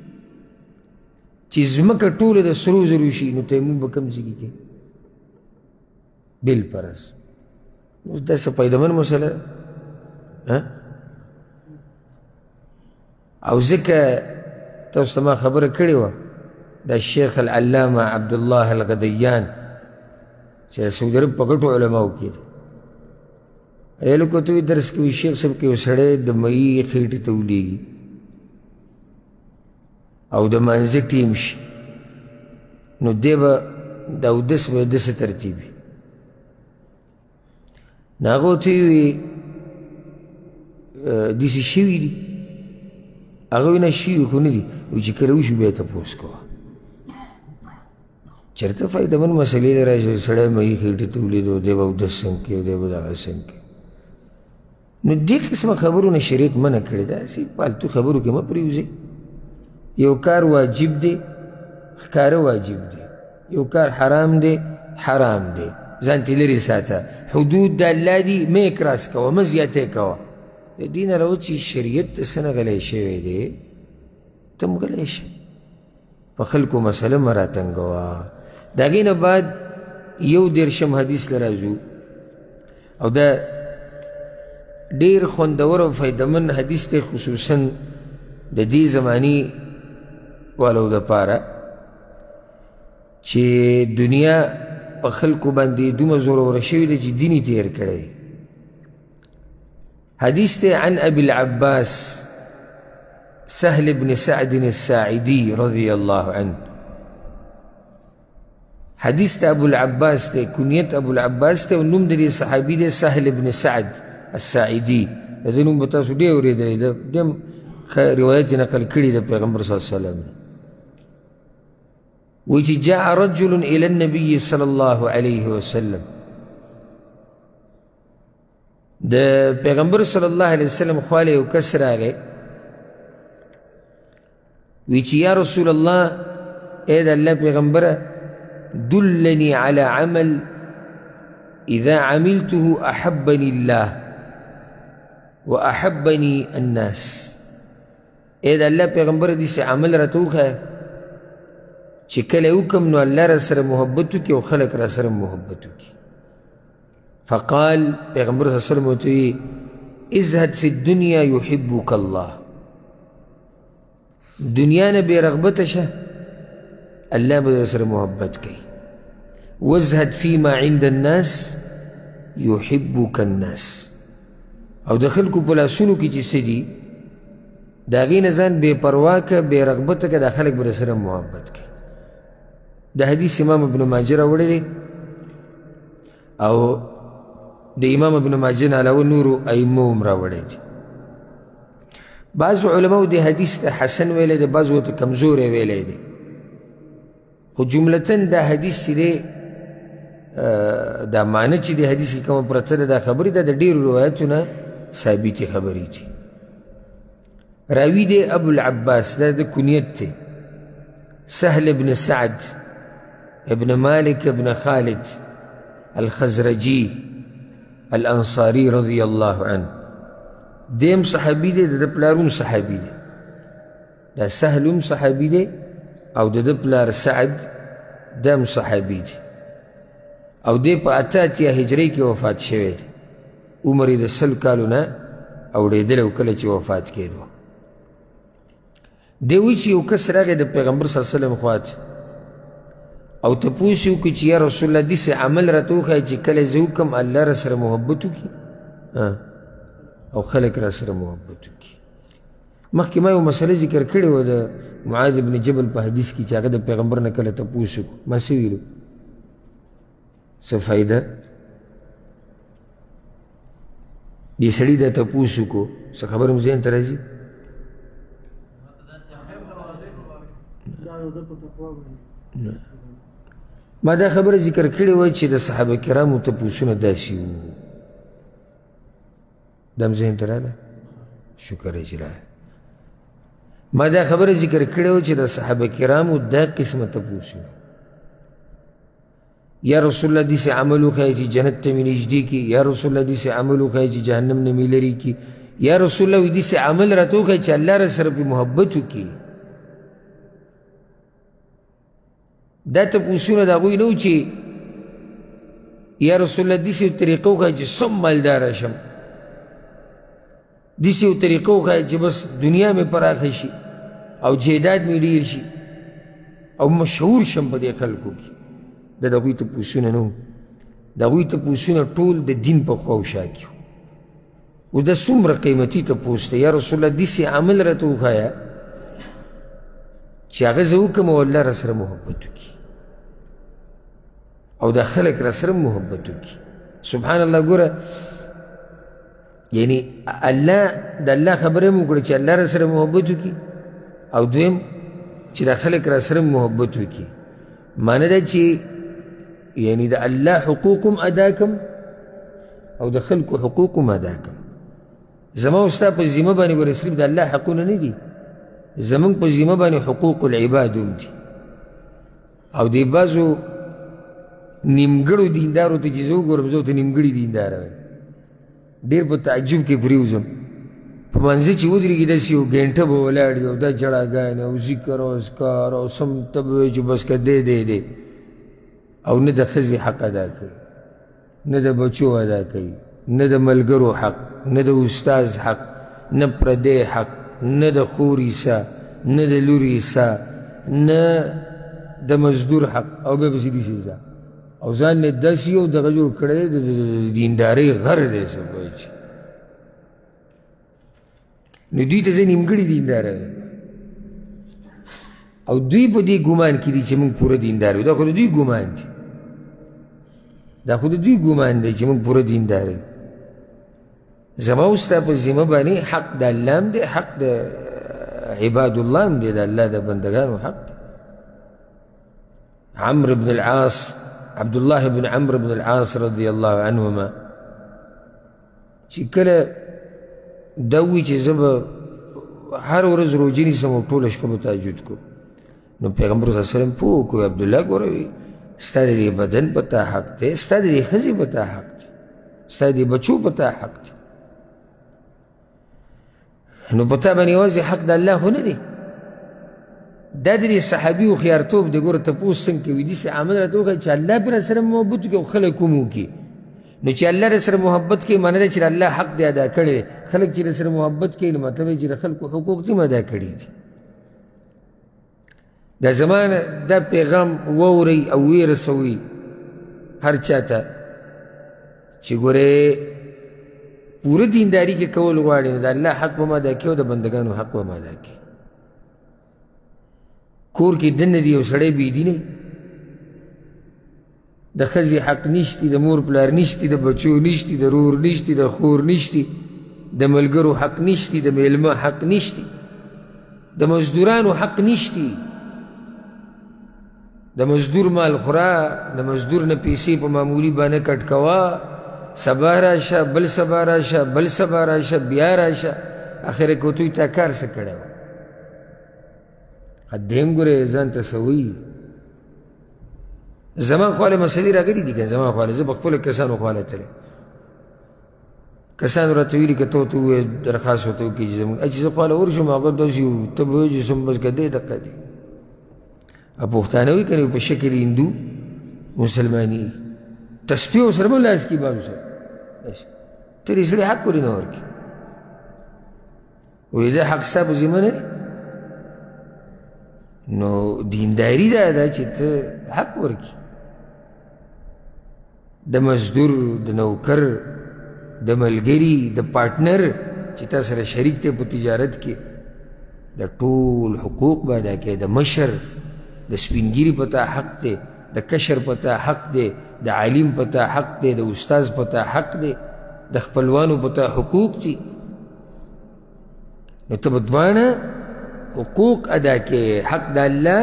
چې ځمکه ټوله د سرو زرو شي نو تیمم به کوم ځای کې کوي؟ بالفرض. اوس دا څه فایدهمند مسله ده او ځکه تاسو ته ما خبره کړې وه دا شیخ العلامه عبدالله الغدیان چې د سعودي عرب په ګټو علماو کې دی. ایلکو ته درس کوي شیخ صاحب کې یو سړی د مئی خېټې ته ولیږي او د مانځه ټیم شي نو دی به د اودس به داسې ترتیب وي. نو هغه ورته ووایي داسې شوي دي؟ هغه وایي نه شوي خو نه دي. وایي چې کله وشو بیا یې تپوس کوه. چېرته فایدهمند مسلې له راشي سړی مئی خېټې ته ولیدو دی به اودس څنګه کوي او دی به دغه څنګه کوي. نو دې قسمه خبرونه شریعت منع کړې ده. هسې پالتو خبرو کې مه پرېوځئ. یو کار واجب دی ښکاره واجب دی، یو کار حرام دی حرام دی، ځان ترې لرې ساته. حدود د الله دي مه یې کراس کوه مه زیاتی کوه. د دې نه راوځي چې شریعت ته څه نه غلی شوی دی ته هم غلی شه. په خلکو مسله مه راتنګوه. د هغې نه بعد 11 حدیث له راځو او دا ډېر خوندور او فایدهمند حدیث دی خصوصا د دې زماني والو دپاره چې دنیا په خلکو باندې دومره زوروره شوې ده چې دین یې تېر کړی. حدیث دی عن ابي العباس سهل بن سعد الساعدي رضي الله عنه. حدیث د ابو العباس دی، کنیت ابو العباس دی او نوم د دې صحابي دی سهل بن سعد الساعدي. د دې نوم به تاسو ډېر اورېدلی ده، ډېر روایت یې نقل کړي د پیغمبر صلی الله علیه وسلم. وایي چې جاء رجل الى النبي صلی الله علیه وسلم. د پیغمبر صلی الله علیه وسلم خواله یو کس راغی. وایي چې یا رسول الله ای د الله پیغمبره دلني على عمل اذا عملته احبني الله واحبني الناس. ای د الله پیغمبره داسې عمل راته وښیه چې کله یې وکړم نو الله را سره محبت وکړي او خلک را سره محبت وکړي. فقال پیغمبر صلی الله علیه وسلم ورته وایي ازهد فی الدنیا یحبک الله. دنیا نه بې رغبته شه الله به در سره محبت کوي. وازهد فيما عند الناس يحبك الناس. او د خلکو په لاسونو کې چې څه دي د هغې نه ځان بې پروا که بې رغبته که دا خلک به در سره محبت کوي. د حدیث امام ابن ماجه راوړی دی او د امام ابن ماجه نه علاوه نورو ائمو هم راوړی دی. بعضو علماو د حدیث ته حسن ویلی دی، بعضو ورته کمزوری ویلی دی، خو جملتن دا حدیث چې دی دا معنی چې د حدیث کې کومه پرته ده دا خبرې ده د ډېرو روایتو نه ثابتې خبرې دي. راوي دی ابو العباس، دا د کنیت دی، سهل بن سعد ابن مالک ابن خالد الخزرجي الانصاري رضی الله عنه. دیم صحابي دی، د پلار هم صحابي دی، دا سهل هم صحابي دی او د پلار سعد دم صحابي دی او دی په 88 هجري کې وفات شوی دی. عمر یې د 100 کالو نه اوړېدلی او کله چې وفات کېدو. دی وایي چې یو کس راغی د پیغمبر صلی الله علیه وسلم خواته او تپوس یې وکړي چې یا رسول الله داسې عمل راته وښایه چې کله زه وکړم الله را سره محبت وکړي او خلک را سره محبت وکړي. مخکې ما یو مسله ذکر کړې وه د معاذ بن جبل په حدیث کې چې هغه د پیغمبر نه کله تپوس وکړو. ما څه ویلو؟ څه فایده؟ دې سړي دا تپوس وکړو، څه خبره مو ذهن ته راځي؟ ما دا خبره ذکر کړې وه چې د صحابه کرامو تپوسونه داسې وو. دا هم ذهن ته راغله؟ شکر دی چې راغله. ما دا خبره ذکر کړې وه چې د صحابه کرامو دا قسمه تپوسونه، یا رسول الله داسې عمل وښایه چې جنت ته مې نږدې کړي، یا رسول الله داسې عمل وښایه چې جهنم نه مې لرې کړي، یا رسول الله داسې عمل راته وښایه چې الله را سره پرې محبت وکړي. دا تپوسونه د هغوی نه و چې یا رسول الله داسې یو طریقه وښایه چې سم مالداره شم، داسې یو طریقه وښایه چې بس دنیا مې پراخه شي او جیداد مې ډېر شي او مشهور شم په دې خلکو کې. دا د هغوی تپوسونه نه وو. د هغوی تپوسونه ټول د دین په خوا او شا کې وو. دا څومره قیمتي تپوس دی، یا رسول الله داسې عمل راته وښایه چې هغه زه وکړم او الله را سره محبت وکړي او دا خلک را سره محبت وکړي. سبحان الله. ګوره یعنی الله د الله خبره مو وکړه چې الله را سره محبت وکړي او دویم چې دا خلک را سره محبت وکړي. معنی ده چې یعنی د الله حقوق هم ادا کم او د خلکو حقوق هم ادا کم. زما او ستا په ذمه باندې ګوره صرف د الله حقونه نه دي، زمونږ په ذمه باندې حقوق العباد هم دي. او دې بعضو نیمګړو دیندارو ته چې زه وګورم زه ورته نیمګړي دینداره وایم، ډېر په تعجب کې پرېوځم. په منځه چې ودرېږي داسې یو ګنټه به ولاړ وي او دا جړاګانې او ذکر او اذکار او سم ته به وایي چې بس که دی او نه د ښځې حق ادا کوي، نه د بچو ادا کوي، نه د ملګرو حق، نه د استاذ حق، نه پردی حق، نه د خور عیسا، نه د لور عیسا، نه د مزدور حق او بیا پسې داسې ځه او ځان یې داسې یو دغه جوړ کړی د دیندارۍ غر دی څه وایي چې نو دوی ته زه نیمګړي دینداره وایم او دوی په دې ګمان کې دي چې موږ پوره دیندار یو. دا خو د دوی ګمان دی، دا خو د دوی ګمان دی چې موږ پوره دیندار یو. زما او ستا په ذمه باندې حق د الله هم دی، حق د عباد الله هم دی، د الله د بندګانو حق دی. عمرو بن العاص، عبدالله بن عمرو بن العاص رضی الله عنهما چې کله دا وایي چې زه به هر ورځ روژې نیسم او ټوله شپه به تهجد کوم، نو پیغمبر صلی الله علیه وسلم پوه کوي عبدالله ګوره وي ستا د دې بدن په تا حق دی، ستا د دې ښځې په تا حق دی، ستا د دې بچو په تا حق دی، نو په تا باندې یوازې حق د الله خو نه دی. دا د دې صحابي هوښیارتوب دی. ګوره تپوس څنګه کوي داسې عمل راته وښایي چې الله پرې سره محبت وکړي او خلک هم وکړي. نو چې الله را سره محبت کوي معنی ده چې د الله حق دی ادا کړی دی. خلک چې را سره محبت کوي نو مطلب یې چې د خلکو حقوق دې هم ادا کړي دي. دا زمانه دا پیغام وورئ او ویې رسوئ هر چا ته چې ګورې پوره دینداري کې کول غواړي نو د الله حق به م ادا کړي او د بندګانو حق به م ادا کړي. کور کې دننه دي یو سړی بېدینی د ښځې حق نشتی، د مور پلار نشتی، د بچو نشتی، د رور نشتی، د خور نشتی، د ملګرو حق نشتی، د میلمه حق نشتی، د مزدورانو حق نشتی. د مزدور مال خورا، د مزدور نه پیسې په معمولي باندې کټ کوه، سبا راشه، بل سبا راشه، بل سبا راشه، بیا راشه، اخر کې ورته تا کار څه کړی و. دیم ګورې ځان ته څه وایي. زما خواله مسلې راغلي دي که زما خواله، زه په خپلو کسانو خواله تللی، کسانو راته ویلي که ته ورته ووایې درخواست ورته وکړي چې زموږ چې زه خواله ورشم هغه داسې و ته به وایې چې سم بس که دی دقه دی. پښتانه وایي که نه په شکل هندو مسلماني تسبیح ورسره به لاس کړي بانو سره ته دې سړي حق ولې نه ورکړي. وایي دا حق ستا په ذمه نه دی. نو دینداري دا ده چې ته حق ورکړي. د مزدور، د نوکر، د ملګري، د پارټنر چې تا سره شریک دی په تجارت کې، د ټول حقوق به ادا کوې. د مشر، د سپینګیري په تا حق دی، د کشر په تا حق دی، د عالم په تا حق دی، د استاذ په تا حق دی، د خپلوانو په تا حقوق دي. نو ته به دواړه حقوق ادا کوې، حق د الله،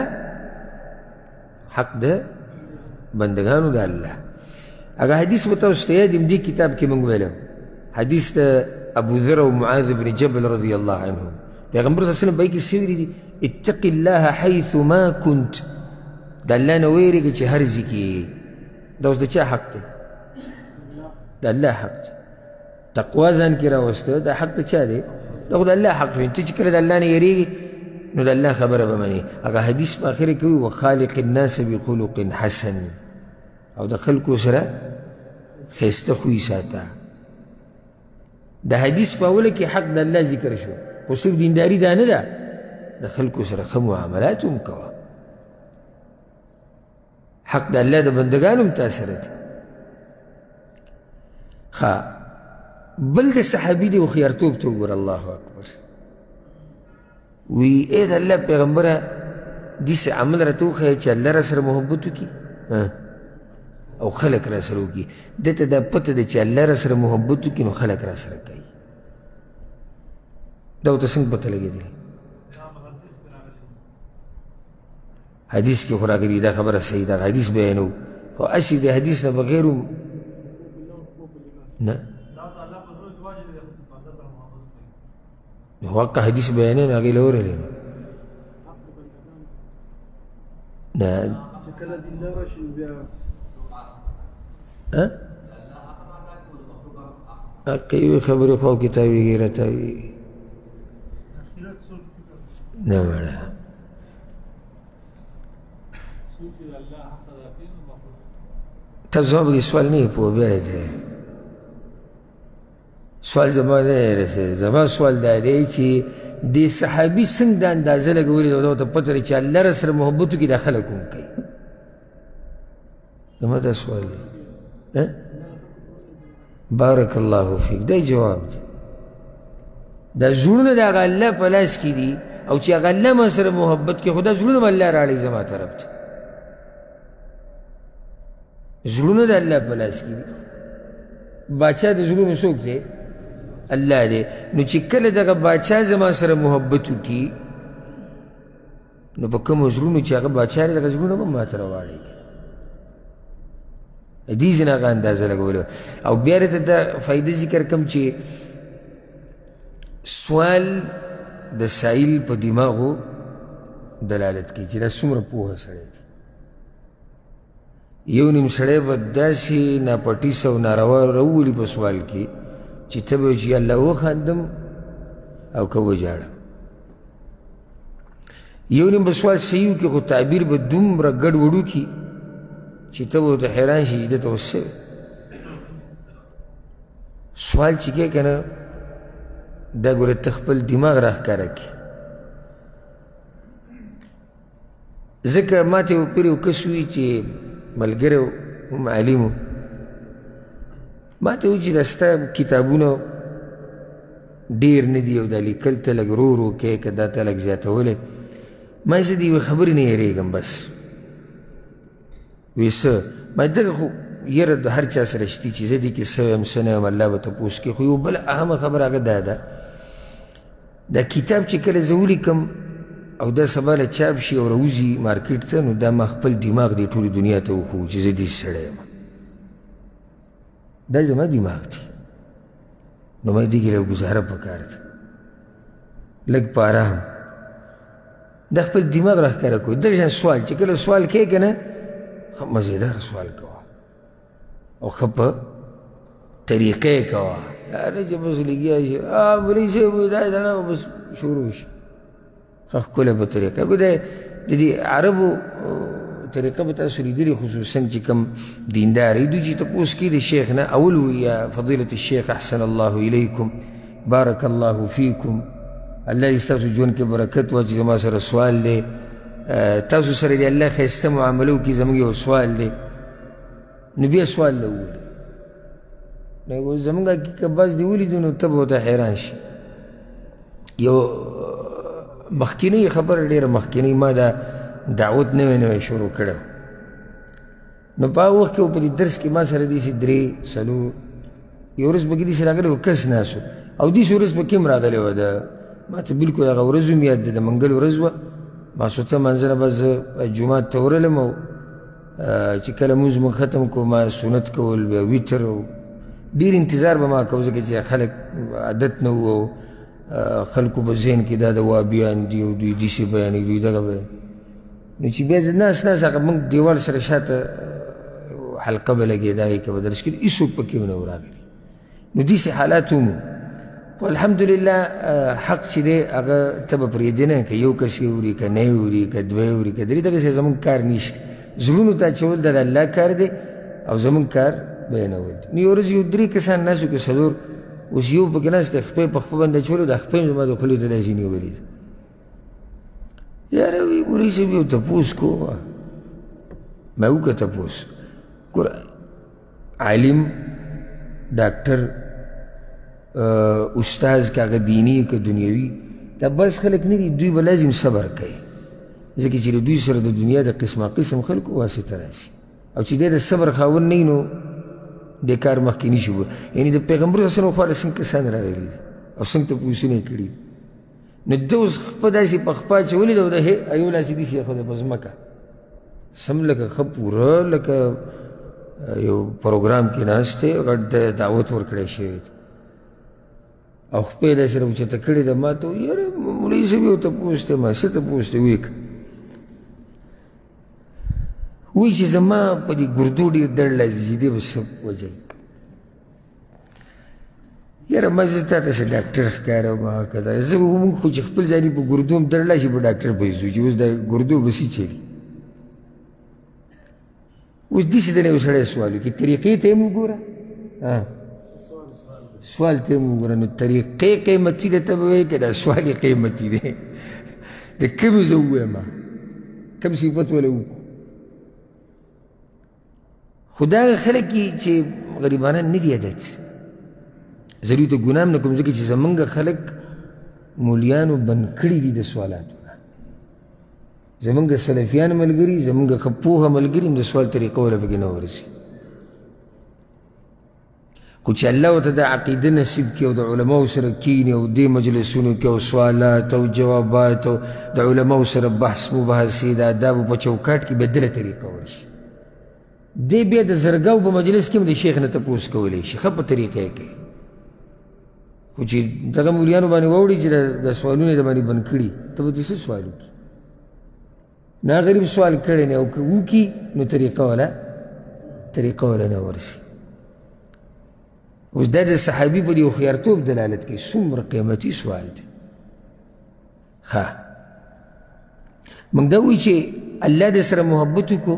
حق د بندگانو د الله. هغه حدیث به تاسو ته یاد یم، دې کتاب کې موږ ویلی حدیث د ابو ذر او معاذ بن جبل رضی الله عنهم. پیغمبر صلی الله علیه وسلم په کې څه ویلي دي؟ اتق الله حیث ما کنت، د الله نه ویرېږه چې هر ځای کې. دا اوس د چا حق دی؟ د الله حق دی. تقوا ځان کې راوسته، دا حق د چا دی؟ دا خو د الله حق شو. ته چې کله د الله نه یېرېږي نو د الله خبره به منې. هغه حدیث په اخره کې وي وخالق الناس بخلق حسن، او د خلکو سره ښایسته خوی ساته. د حدیث په اوله کې حق د الله ذکر شو، خو صرف دینداري دا نه ده، د خلکو سره ښه معاملات هم کوه. حق د الله د بندګانو هم تا سره دی. ښه بل د صحابي دی هوښیارتوب ته وګوره، الله اکبر. وی ای د الله پیغمبره داسې عمل راته وښیه چې الله را سره محبت وکړي او خلک را سره وکړي. ده ته دا پته ده چې الله را سره محبت وکړي نو خلک را سره کوي. دا ورته څنګه پته لګېدلی؟ حدیث کې خو راغلي دا خبره صحیح ده، حدیث بیانو، خو هسې د حدیث نه بغیر نه نو حقه حدیث بیانې نو هغې له ورغلې نو نه حقه یوې خبرې خواو کې تاویږي را تاویږي نه مړه. تاسو زما په دې سوال نه یې پوه، بیا راځئ. سوال زما نه دی رسېدی. زما سوال دا دی چې دې صحابي څنګه دا اندازه لګولې ده، ورته پته لري چې الله را سره محبت وکړي دا خلک هم کوي. زما دا سوال دی. بارک الله فیک. دا جواب دی. دا زړونه د هغه الله په لاس کې دي، او چې هغه الله ما سره محبت کوي خو دا زړونه م الله راړي زما طرف ته. زړونه د الله په لاس کې دي. باچا د زړونو څوک دی؟ الله دی. نو چې کله دغه باچا زما سره محبت وکړي نو په کومو زړونو چې هغه باچا دی دغه زړونه به ما ته راواړي. دې ځینې هغه اندازه لګولې. او بیا راته دا فایده ذکر کړم چې سوال د سائل په دماغو دلالت کوي چې دا څومره پوهه سړی دی. یو نیم سړی به داسې ناپټیس او ناروا راولي په سوال کې چې ته به چې الله وخاندم او که وژاړم. یو نیم به سوال صحیح وکړي خو تعبیر به دومره ګډ وډ وکړي چې ته به ورته حیران شي چې ده ته اوس څه سوال چې کوې که نه دا ګوره ته خپل دماغ راښکاره کړي. ځکه ما ته یو پیر یو کس وي چې ملګری هم عالم و، ما ته وایي چې دا ستا کتابونه ډېر نه دي او دا لیکل ته لږ ورو ورو کوې که دا ته لږ زیاتولی. ما زه د یوې خبرې نه یېرېږم بس. وی څه؟ ما دغه خو یره د هر چا سره شتي چې زه دې کې څه یم څه نه یم الله به تپوس کوي. خو یو بله اهمه خبره هغه دا ده، دا کتاب چې کله زه ولیکم او دا سبا له چاپ شي او راوځي مارکیټ ته، نو دا ما خپل دماغ دې ټولې دنیا ته وښوو چې زه داسې سړی یم. دا زما دماغ دی، نو ما دې کې لږ ګزاره پکار ده، لږ په ارام دا خپل دماغ راښکاره کوي. دغه شان سوال چې کله سوال کوې که نه، ښه مزېدار سوال کوه او ښه په طریقه یې کوه، نه چې بس لګیا شي مولوي صاحب دا دڼه بس شروع شي. ښه ښکلی په طریقه ګو د دې عربو طریقه به تاسو لیدلي، خصوصا چې کوم دیندار دوی چې تپوس کوي د شیخ نه، اول وایي یا فضیلة الشیخ احسن الله الیکم بارک الله فیکم، الله دې ستاسو ژوند کې برکت واچوي. زما سره سوال دی، تاسو سره دې الله ښایسته معامله وکړي، زموږ یو سوال دی. نو بیا سوال له وولي، نو زموږ حقیقت بعض دې ولیدو نو ته به ورته حیران شي. یو مخکینۍ خبره ډېره مخکینۍ، ما دا دعوت نوی نوی شروع کړی، نو په هغه وخت کې په دې درس کې ما سره داسې 3-4 یو ورځ پکې داسې راغلی و کس ناست و، او داسې ورځ پکې هم راغلی وه. ما ته بلکل هغه ورځ هم یاد ده، د منګل ورځ وه. ماسخوتن لمانځه نه بس زه جومات ته ورغلم، او چې کله لمونځ مو ختم کړو ما سنت کول، بیا ویتر، او ډېر انتظار به ما کوو ځکه چې خلک عادت نه وو، او خلکو په ذهن کې دا د وابیان دي او دوی داسې بیانوي دوی دغه بیانوي. نو چې بیا زه ناست هغه موږ دیوال سره شاته حلقه به لګېده، هغې کې به درس کېده، هېڅوک پکې نه و راغلي. نو داسې حالات هم و. خو الحمدلله حق چې دی هغه ته به پرېږدې نه، که یو کس یې اوري که نه یې اوري که دوه یې اوري که درې، دغسې زموږ کار نشته. زړونو ته اچول دا د الله کار دی او زموږ کار بیانول دي. نو یو ورځ یو 3 کسان ناست وو که 4، اوس یو پکې ناست دی خپې په خپه باندې اچولی، دا خپې زما د خولې ته داسې نیولې ده. یاره وی مولوي صاحب یو تپوس کوه، ما وکړه تپوس. ګوره عالم ډاکټر استاذ که هغه دیني که دنیوي، دا بس خلک نه دي، دوی به لازم صبر کوي، ځکه چې د دوی سره د دنیا د قسمه قسم خلکو واسطه راشي، او چې دی د صبر خاوند نه وي نو دې کار مخکې نشي. یعنې د پیغمبر صلی الله علیه وسلم خواله څنګه کسان راغلي دي او څنګه تپوسونه یې کړي دي، نو ده اوس خپه داسې په خپه اچولې ده، او د یو لاس یې داسې ایښی دی په ځمکه، سم لکه ښه پوره لکه یو پروګرام کې ناست دی، غټ دعوت ورکړی شوی دی، او خپې یې داسې راوچته کړې ده. ما ته یاره مولوي صاحب یو تپوس دی، ما څه تپوس دی؟ ویې که وایي چې زما په دې ګردو ډېر درد لازي چې دی به څه وجه وي. یاره ما زه تا ته څه ډاکټر ښکارم که دا زه مونږ خو چې خپل ځاني په ګردو هم درد راشي په ډاکټر به یې ځو چې اوس دا ګردو به څه چلي. اوس داسې دی نه یو سړی سوال وکړي، طریقې ته یې هم وګوره، سوال ته یې هم وګوره. نو طریقې قیمتي ده ته به وایې که دا سوال یې قیمتي دی؟ د کومې زه ووایم کوم صفت وله وکړو؟ خو دا هغه خلک چې غریبانان نه دي عادت، زه دوی ته ګناه هم نه کوم، ځکه چې زمونږ خلک مولیانو بند کړي دي د سوالاتونه. زمونږ سلفیان ملګري، زمونږ ښه پوهه ملګري هم د سوال طریقه وله پکې نه ورځي. خو چې الله ورته دا عقیده نصیب کړي او د علماو سره کښېني او دې مجلسونو کې او سوالات او جوابات او د علماو سره بحث مباحثې د آدابو په چوکاټ کې بدله طریقه ورشي، دی بیا د زرګاو په مجلس کې هم د شیخ نه تپوس کولی شي، ښه په طریقه یې کوي. خو چې دغه مولیانو باندې واوړي چې دا سوالونه یې د باندې بند کړي، ته به دې څه سوال وکړي؟ نه غریب سوال کړی نه، او که وکړي نو طریقه وله نه ورسي. اوس دا د صحابي په دې هوښیارتوب دلالت کوي، څومره قیمتي سوال دی. ښه موږ دا وایو چې الله د سره محبت وکړو،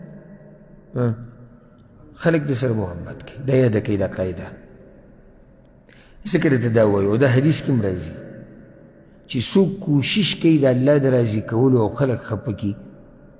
خلک د سره محبت کوي، دا یاده کوي دا قاعده. ذکر ته دا وایو، او دا حدیث کې هم راځي چې څوک کوشش کوي د الله د راضي کولو او خلک خفه کړي،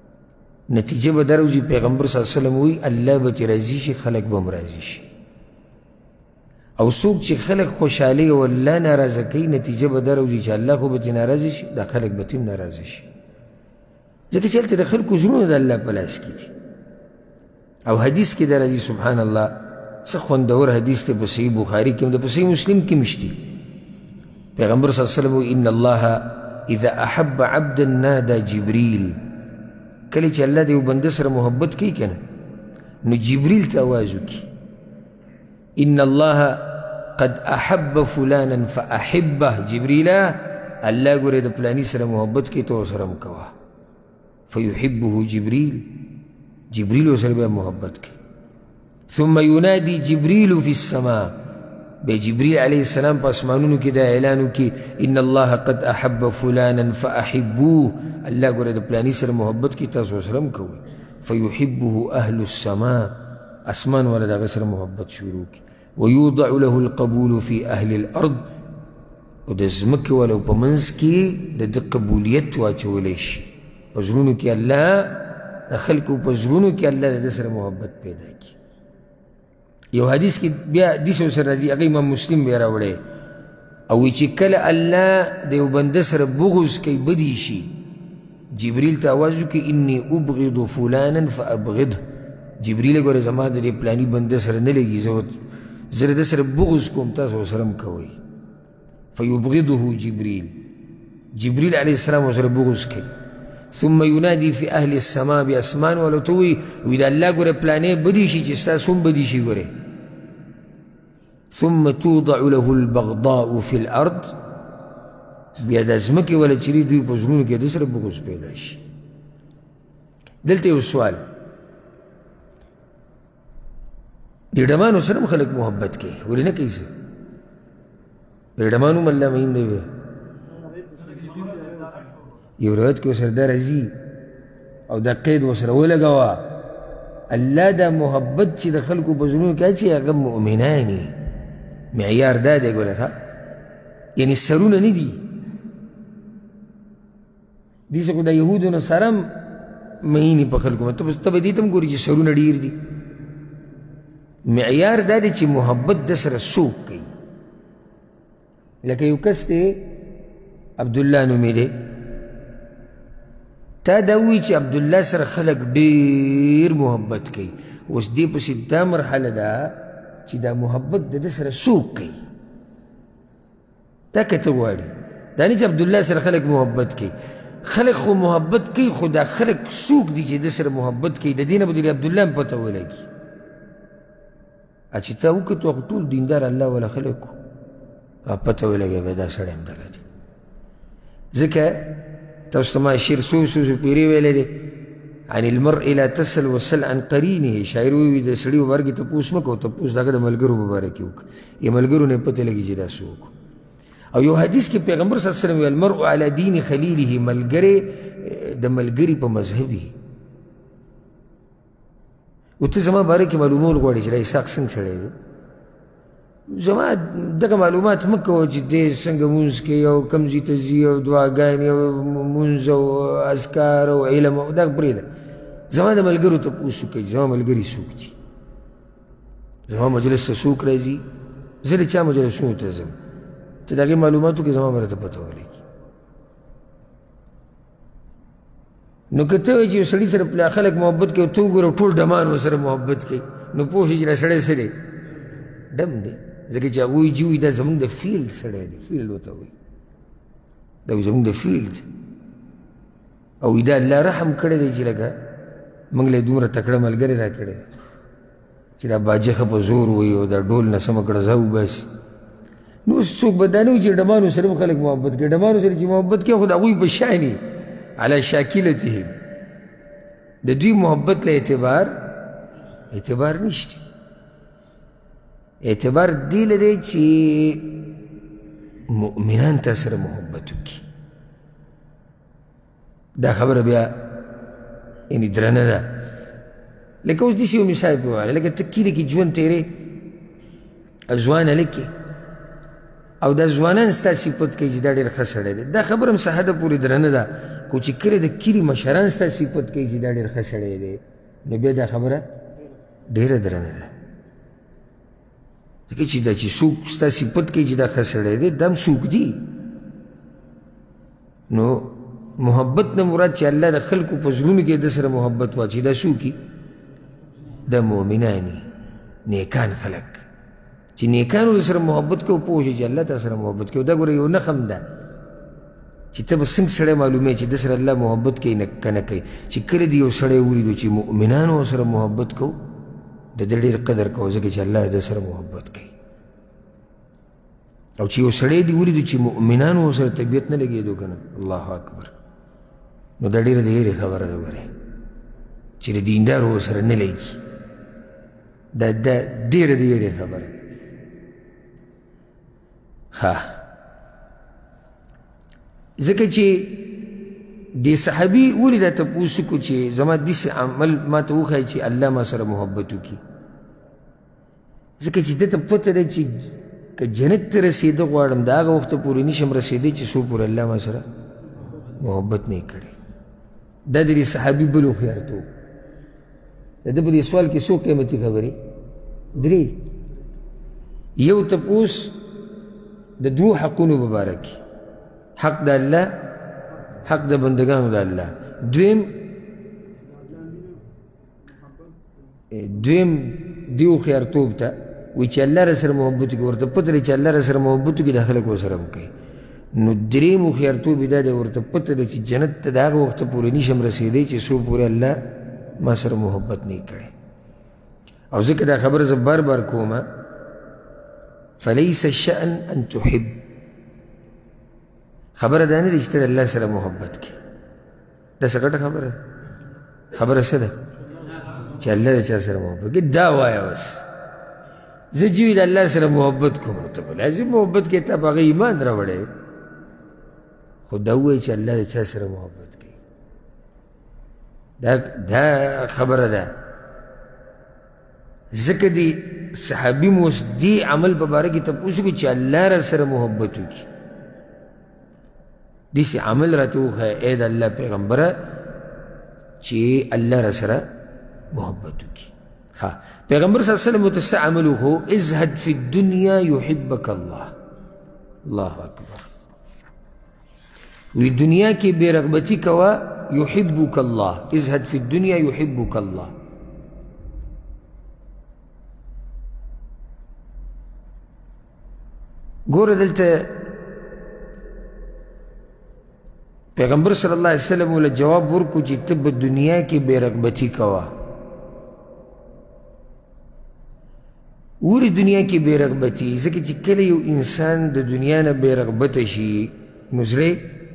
نتیجه به دا راوځي پیغمبر صلی الله علیه وسلم وایي الله به ترې راضي شي خلک به هم راضي شي او څوک چې خلک خوشحالي او الله ناراضه کوي نتیجه به دا راوځي چې الله خو به ترې ناراضه شي دا خلک به ترې هم ناراضه شي ځکه چې هلته د خلکو زړونه د الله په لاس کې دي او حدیث کې دا راځي سبحان الله څه خوندور حدیث دی په صحیح بخاري کې هم ده په صحیح مسلم کې هم شته پیغمبر صلی الله علیه وسلم وایي ان الله اذا احب عبدا نادى جبریل کله چې الله د یو بنده سره محبت کوي که نه نو جبریل ته آواز وکړي ان الله قد احب فلانا فاحبه جبریله الله ګورې د پلاني سره محبت کوي ته ورسره هم کوه فيحبه جبریل جبریل ورسره بیا محبت کوي ثم ينادي جبريل في السماء بجبريل عليه السلام په اسمانونو کې دا اعلان وکړي ان الله قد احب فلانا فاحبوه الله ګوره د پلاني سره محبت کوي تاسو ورسره هم کوئ فيحبه اهل السماء اسمان والا د هغه سره محبت شروع کړي ويوضع له القبول في اهل الارض او د ځمکې والا په منځ کې د ده قبولیت واچولی شي په زړونو کې الله د خلکو په زړونو کې الله د ده سره محبت پیدا کړي یو حدیث کې بیا حدیث ورسره راځي هغه امام مسلم بیا راوړی او وایي چې کله الله د یو بنده سره بغض کوي بدي شي جبریل ته آواز وکړي انی ابغض فلانا فابغضه جبریل ګوره زما د دې پلاني بنده سره نه لګي زه د ده سره بغض کوم تاسو ورسره هم کوئ فيبغضه جبريل جبريل عليه السلام ورسره بغض کوي ثم ينادي في اهل السماء باسمان ولتوي واذا الله ګوره پلانې بدي شي چې ستاسو هم بدي شي ګوره ثم توضع له البغضاء في الارض بیا د ځمکې ولا چري دوی په زړونو کې د سره بغض پیدا شي دلته یو سوال د ډمانو سره خلک محبت کوي ولې نه کوي د ډمانو هم الله مهین دی یو روایت کې ورسره دا راځي او دا قید ورسره ولګوه الله دا محبت چې د خلکو په زړونو کې اچي هغه مؤمنان یې معیار دا دی ګوره ښه یعنې سرونه نه دي دې خو د یهودو نه سره هم مهین په خلکو ته به دې ته هم ګوري چې سرونه ډېر دي معیار دا دی چې محبت د سره څوک کوي لکه یو کس دی عبدالله نومې دی تا دا ووایي چې عبدالله سره خلک ډېر محبت کوي اوس دې پسې دا مرحله ده چې دا محبت د ده سره څوک کوي دا که ته غواړي دا نه چې عبدالله سره خلک محبت کوي خلک خو محبت کوي خو دا خلک څوک دي چې د سره محبت کوي د دې نه به د عبدالله هم پته ولګي چې تا وکتو خو ټول دیندار الله والا خلک پته ولګي به دا سړی هم دغه دی ځکه تاسو ته ما شعر څو پیرې ویلی دی عن المرء لا تسل وسل عن قرینه شاعر ووایي د سړي په باره کې تپوس مه کوه تپوس د هغه د ملګرو په باره کې وکړه یا ملګرو نه یې پته لګي چې دا څوک او یو حدیث کې پیغمبر صلی الله علیه وسلم المرء علی دین خلیله ملګری د ملګري په مذهب وي او ته زما باره کې معلومول غواړې چې دا اسحاق څنګه سړی دی زما دغه معلومات مه کوه چې دی څنګه مونځ کوي او کوم ځای ته ځي او دعاګانې او مونځ او اذکار او علم او دا پرېږده زما د ملګرو تپوس وکړئ زما ملګري څوک دي زما مجلس ته څوک راځي زه د چا مجلسونو ته ځم چې د هغې معلوماتو کې زما به راته پته ولګي نو که ته وایي چې یو سړي سره خلک محبت کوي ته وګوره ټول ډمان ورسره محبت کوي نو پوه شي چې دا سړی څه دی ډم دی ځکه چې هغوی چې وایي دا زموږ د فیلډ سړی دی فیلډ ورته وایي دا زموږ د فیلډ او دا الله رحم کړی دی چې لکه موږ له دومره تکړه ملګری را کړی دی چې دا باجخه په زور وایي او دا ډول نه سمه کړه زه وباسي نو اوس څوک به دا نه وایي چې ډمانو سره خلک محبت کوي ډمانو سره چې محبت کوي خو د هغوی په شان یې علی شاکلتهم د دوی محبت له اعتبار نشته اعتبار دی له دی چې مؤمنان تا سره محبت وکړي دا خبره بیا یعنې درنه ده لکه اوس داسې یو مثال پرې وواله لکه ته کلي کې ژوند تېرې ځوان هلک یې او دا ځوانان ستا صفت کوي چې دا ډېر ښه سړی دی دا خبره هم څه حده پورې درنه ده خو چې کله د کلي مشران ستا صفت کوي چې دا ډېر ښه سړی دی نو بیا دا خبره ډېره درنه ده ځکه چې دا چې څوک ستا صفت کوي چې دا ښه سړی دی دا هم څوک دي نو محبت نه مراد چې الله د خلکو په زړونو کې د سره محبت واچوي دا څوک دي دا مؤمنان نیکان خلک چې نیکانو د سره محبت کوي پوه شي چې الله تا سره محبت کوي دا ګوره یو نښم ده چې ته به څنګه سړی معلوموې چې د سره الله محبت کوي که نه کوي چې کله دې یو سړی ولیدو چې مؤمنانو سره محبت کوو د ده ډېر قدر کوو ځکه چې الله د سره محبت کوي او چې یو سړی دې ولیدو چې مؤمنانو سره طبیعت نه لګېدو که نه الله اکبر نو دا ډېره د هیرې خبره ده ګورې چې د دیندارو سره نه لګي دا ډېره د هیرې خبره ده ها ځکه چې دې صحابي ولې دا تپوس وکړو چې زما داسې عمل ما ته وښایي چې الله ما سره محبت وکړي ځکه چې ده ته پته ده چې که جنت ته رسېده غواړم د هغه وخته پورې نشم رسېدی چې څو پورې الله ما سره محبت نه یې کړی دا د دې صحابي بل هوښیارتوب د ده په دې سوال کې څو قیمتي خبرې درې یو تپوس د دوو حقونو په باره کې حق د الله حق د بندگانو د الله دویم دیو خیارتوب ته وایي چې الله را سره محبت وکړي ورته پته دی چې الله را سره محبت وکړي دا خلک ورسره هم کوي نو دریم خیارتوب یې دا دی ورته پته دی چې جنت ته د هغه وخته پورې نشم رسېدی چې څو پورې الله ما سره محبت نه یې کړی او ځکه دا خبره زه بار بار کوم فلیس الشأن ان تحب خبره دا نه دی چې ته د الله سره محبت کې دا څه ګټه خبره خبره څه ده چې الله د چا سره محبت کې دا وایه بس زه چې د الله سره محبت کوم نو ته به لازم محبت کې ته په هغه ایمان راوړی خو دا ووایي چې الله د چا سره محبت کوي دا خبره ده ځکه دی صحابي مو اوس دې عمل په باره کې تپوس وکړي چې الله را سره محبت وکړي داسې عمل راته وښایه ای د الله پیغمبره چې الله را سره محبت وکړي ها پیغمبر صلی الله علیه وسلم ورته څه عمل وښو ازهد فی الدنیا یحبک الله الله اکبر وی دنیا کې بې رغبتي کوه یحبک الله ازهد فی الدنیا یحبک الله ګوره دلته پیغمبر صلی الله علیه وسلم له جواب ورکو چې ته په دنیا کې بې رغبتي کوه ولې دنیا کې بې رغبتي ځکه چې کله یو انسان د دنیا نه بې رغبته شي نو زړه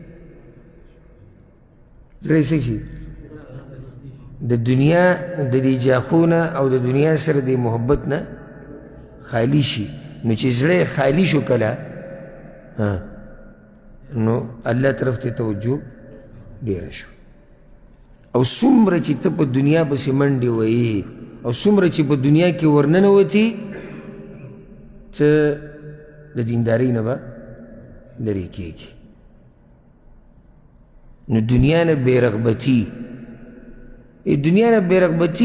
څه شي د دنیا د دې جاخونه او د دنیا سره د محبت نه خالی شي نو چې زړه خالی شو کله نو الله طرف ته توجه ډیره شو او څومره چې ته په دنیا پسې منډې وهې او څومره چې په دنیا کې ورننوتې ته د دیندارۍ نه به لرې کېږي نو دنیا نه بې رغبتي دنیا نه بې رغبتي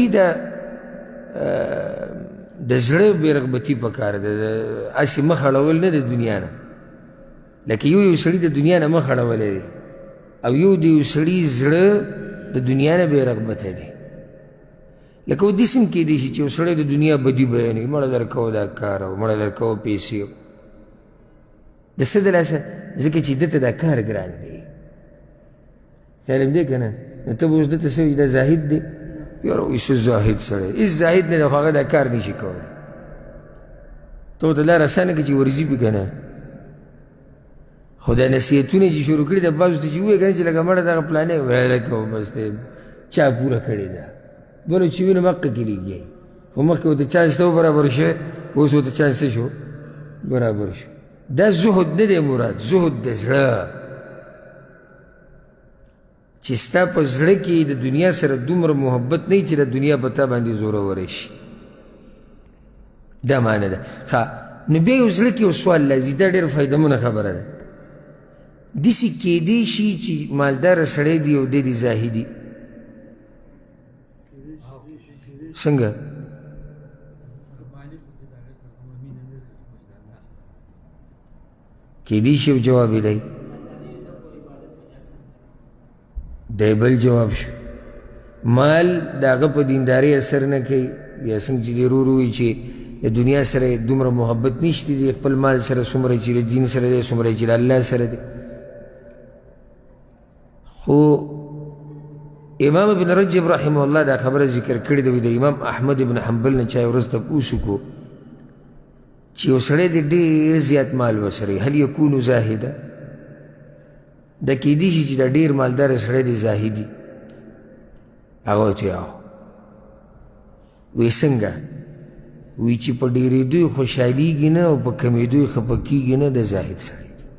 د زړه بې رغبتي پکار ده هسې مخ اړول نه د دنیا نه لکه یو سړي د دنیا نه مخ اړولی دی او یو د یو سړي زړه د دنیا نه بې رغبته دی لکه و داسې هم کیدی شي چې یو سړی د دنیا بدي بیانوي مړه درکوه دا کار او مړه درکوه پیسې د څه د لاسه ځکه چې ده ته دا کار ګران دی خیال هم دی که نه نو ته به اوس ده ته څه وایي دا زاهد دی یاره وایي څه زاهد سړی هېڅ زاهد نه دی خو هغه دا کار نه شي کولی ته ورته لار اسانه کړه چې ورځي پې که نه خو دا نصیحتونه چې شروع کړي ده بعضو ته چې ووایي که نه چې لکه مړه دغه پلانې لکه بس دی چا پوره کړې ده بلو چې وینم حقه کې لګي خو مخکې ورته چانس ته برابر شو اوس ورته چانس څه شو برابر شو دا زهد نه دی مراد زهد د زړه چې ستا په زړه کې د دنیا سره دومره محبت نه وي چې د دنیا په تا باندې زوروری شي دا معنی ده ښه نو بیا یو زړه کې یو سوال لازي دا ډېره فایدهمنه خبره ده داسې کیدی شي چې مالداره سړی دی او دی د زاهدي څنګه کیدی شي او جواب یې دی دی بل جواب شو مال د هغه په دیندارۍ اثر نه کوي یا څنګه چې دی ورو وایي چې د دنیا سره دومره محبت نشته دی خپل مال سره څومره چې د دین سره دی څومره چې د الله سره دی خو امام ابن رجب رحمه الله دا خبره ذکر کړې ده د امام احمد ابن حنبل نه چا یې ورځ تپوس وکړو چې یو سړی دی ډېر زیات مال ورسره هل یکونو زاهده دا کیدی شي چې دا ډېر مالداره سړی دی زاهدي هغه ورته وایي څنګه وی چې په ډېرېدو یې خوشحالېږي نه او په کمېدو یې خفه کېږي نه د زاهد سړی دی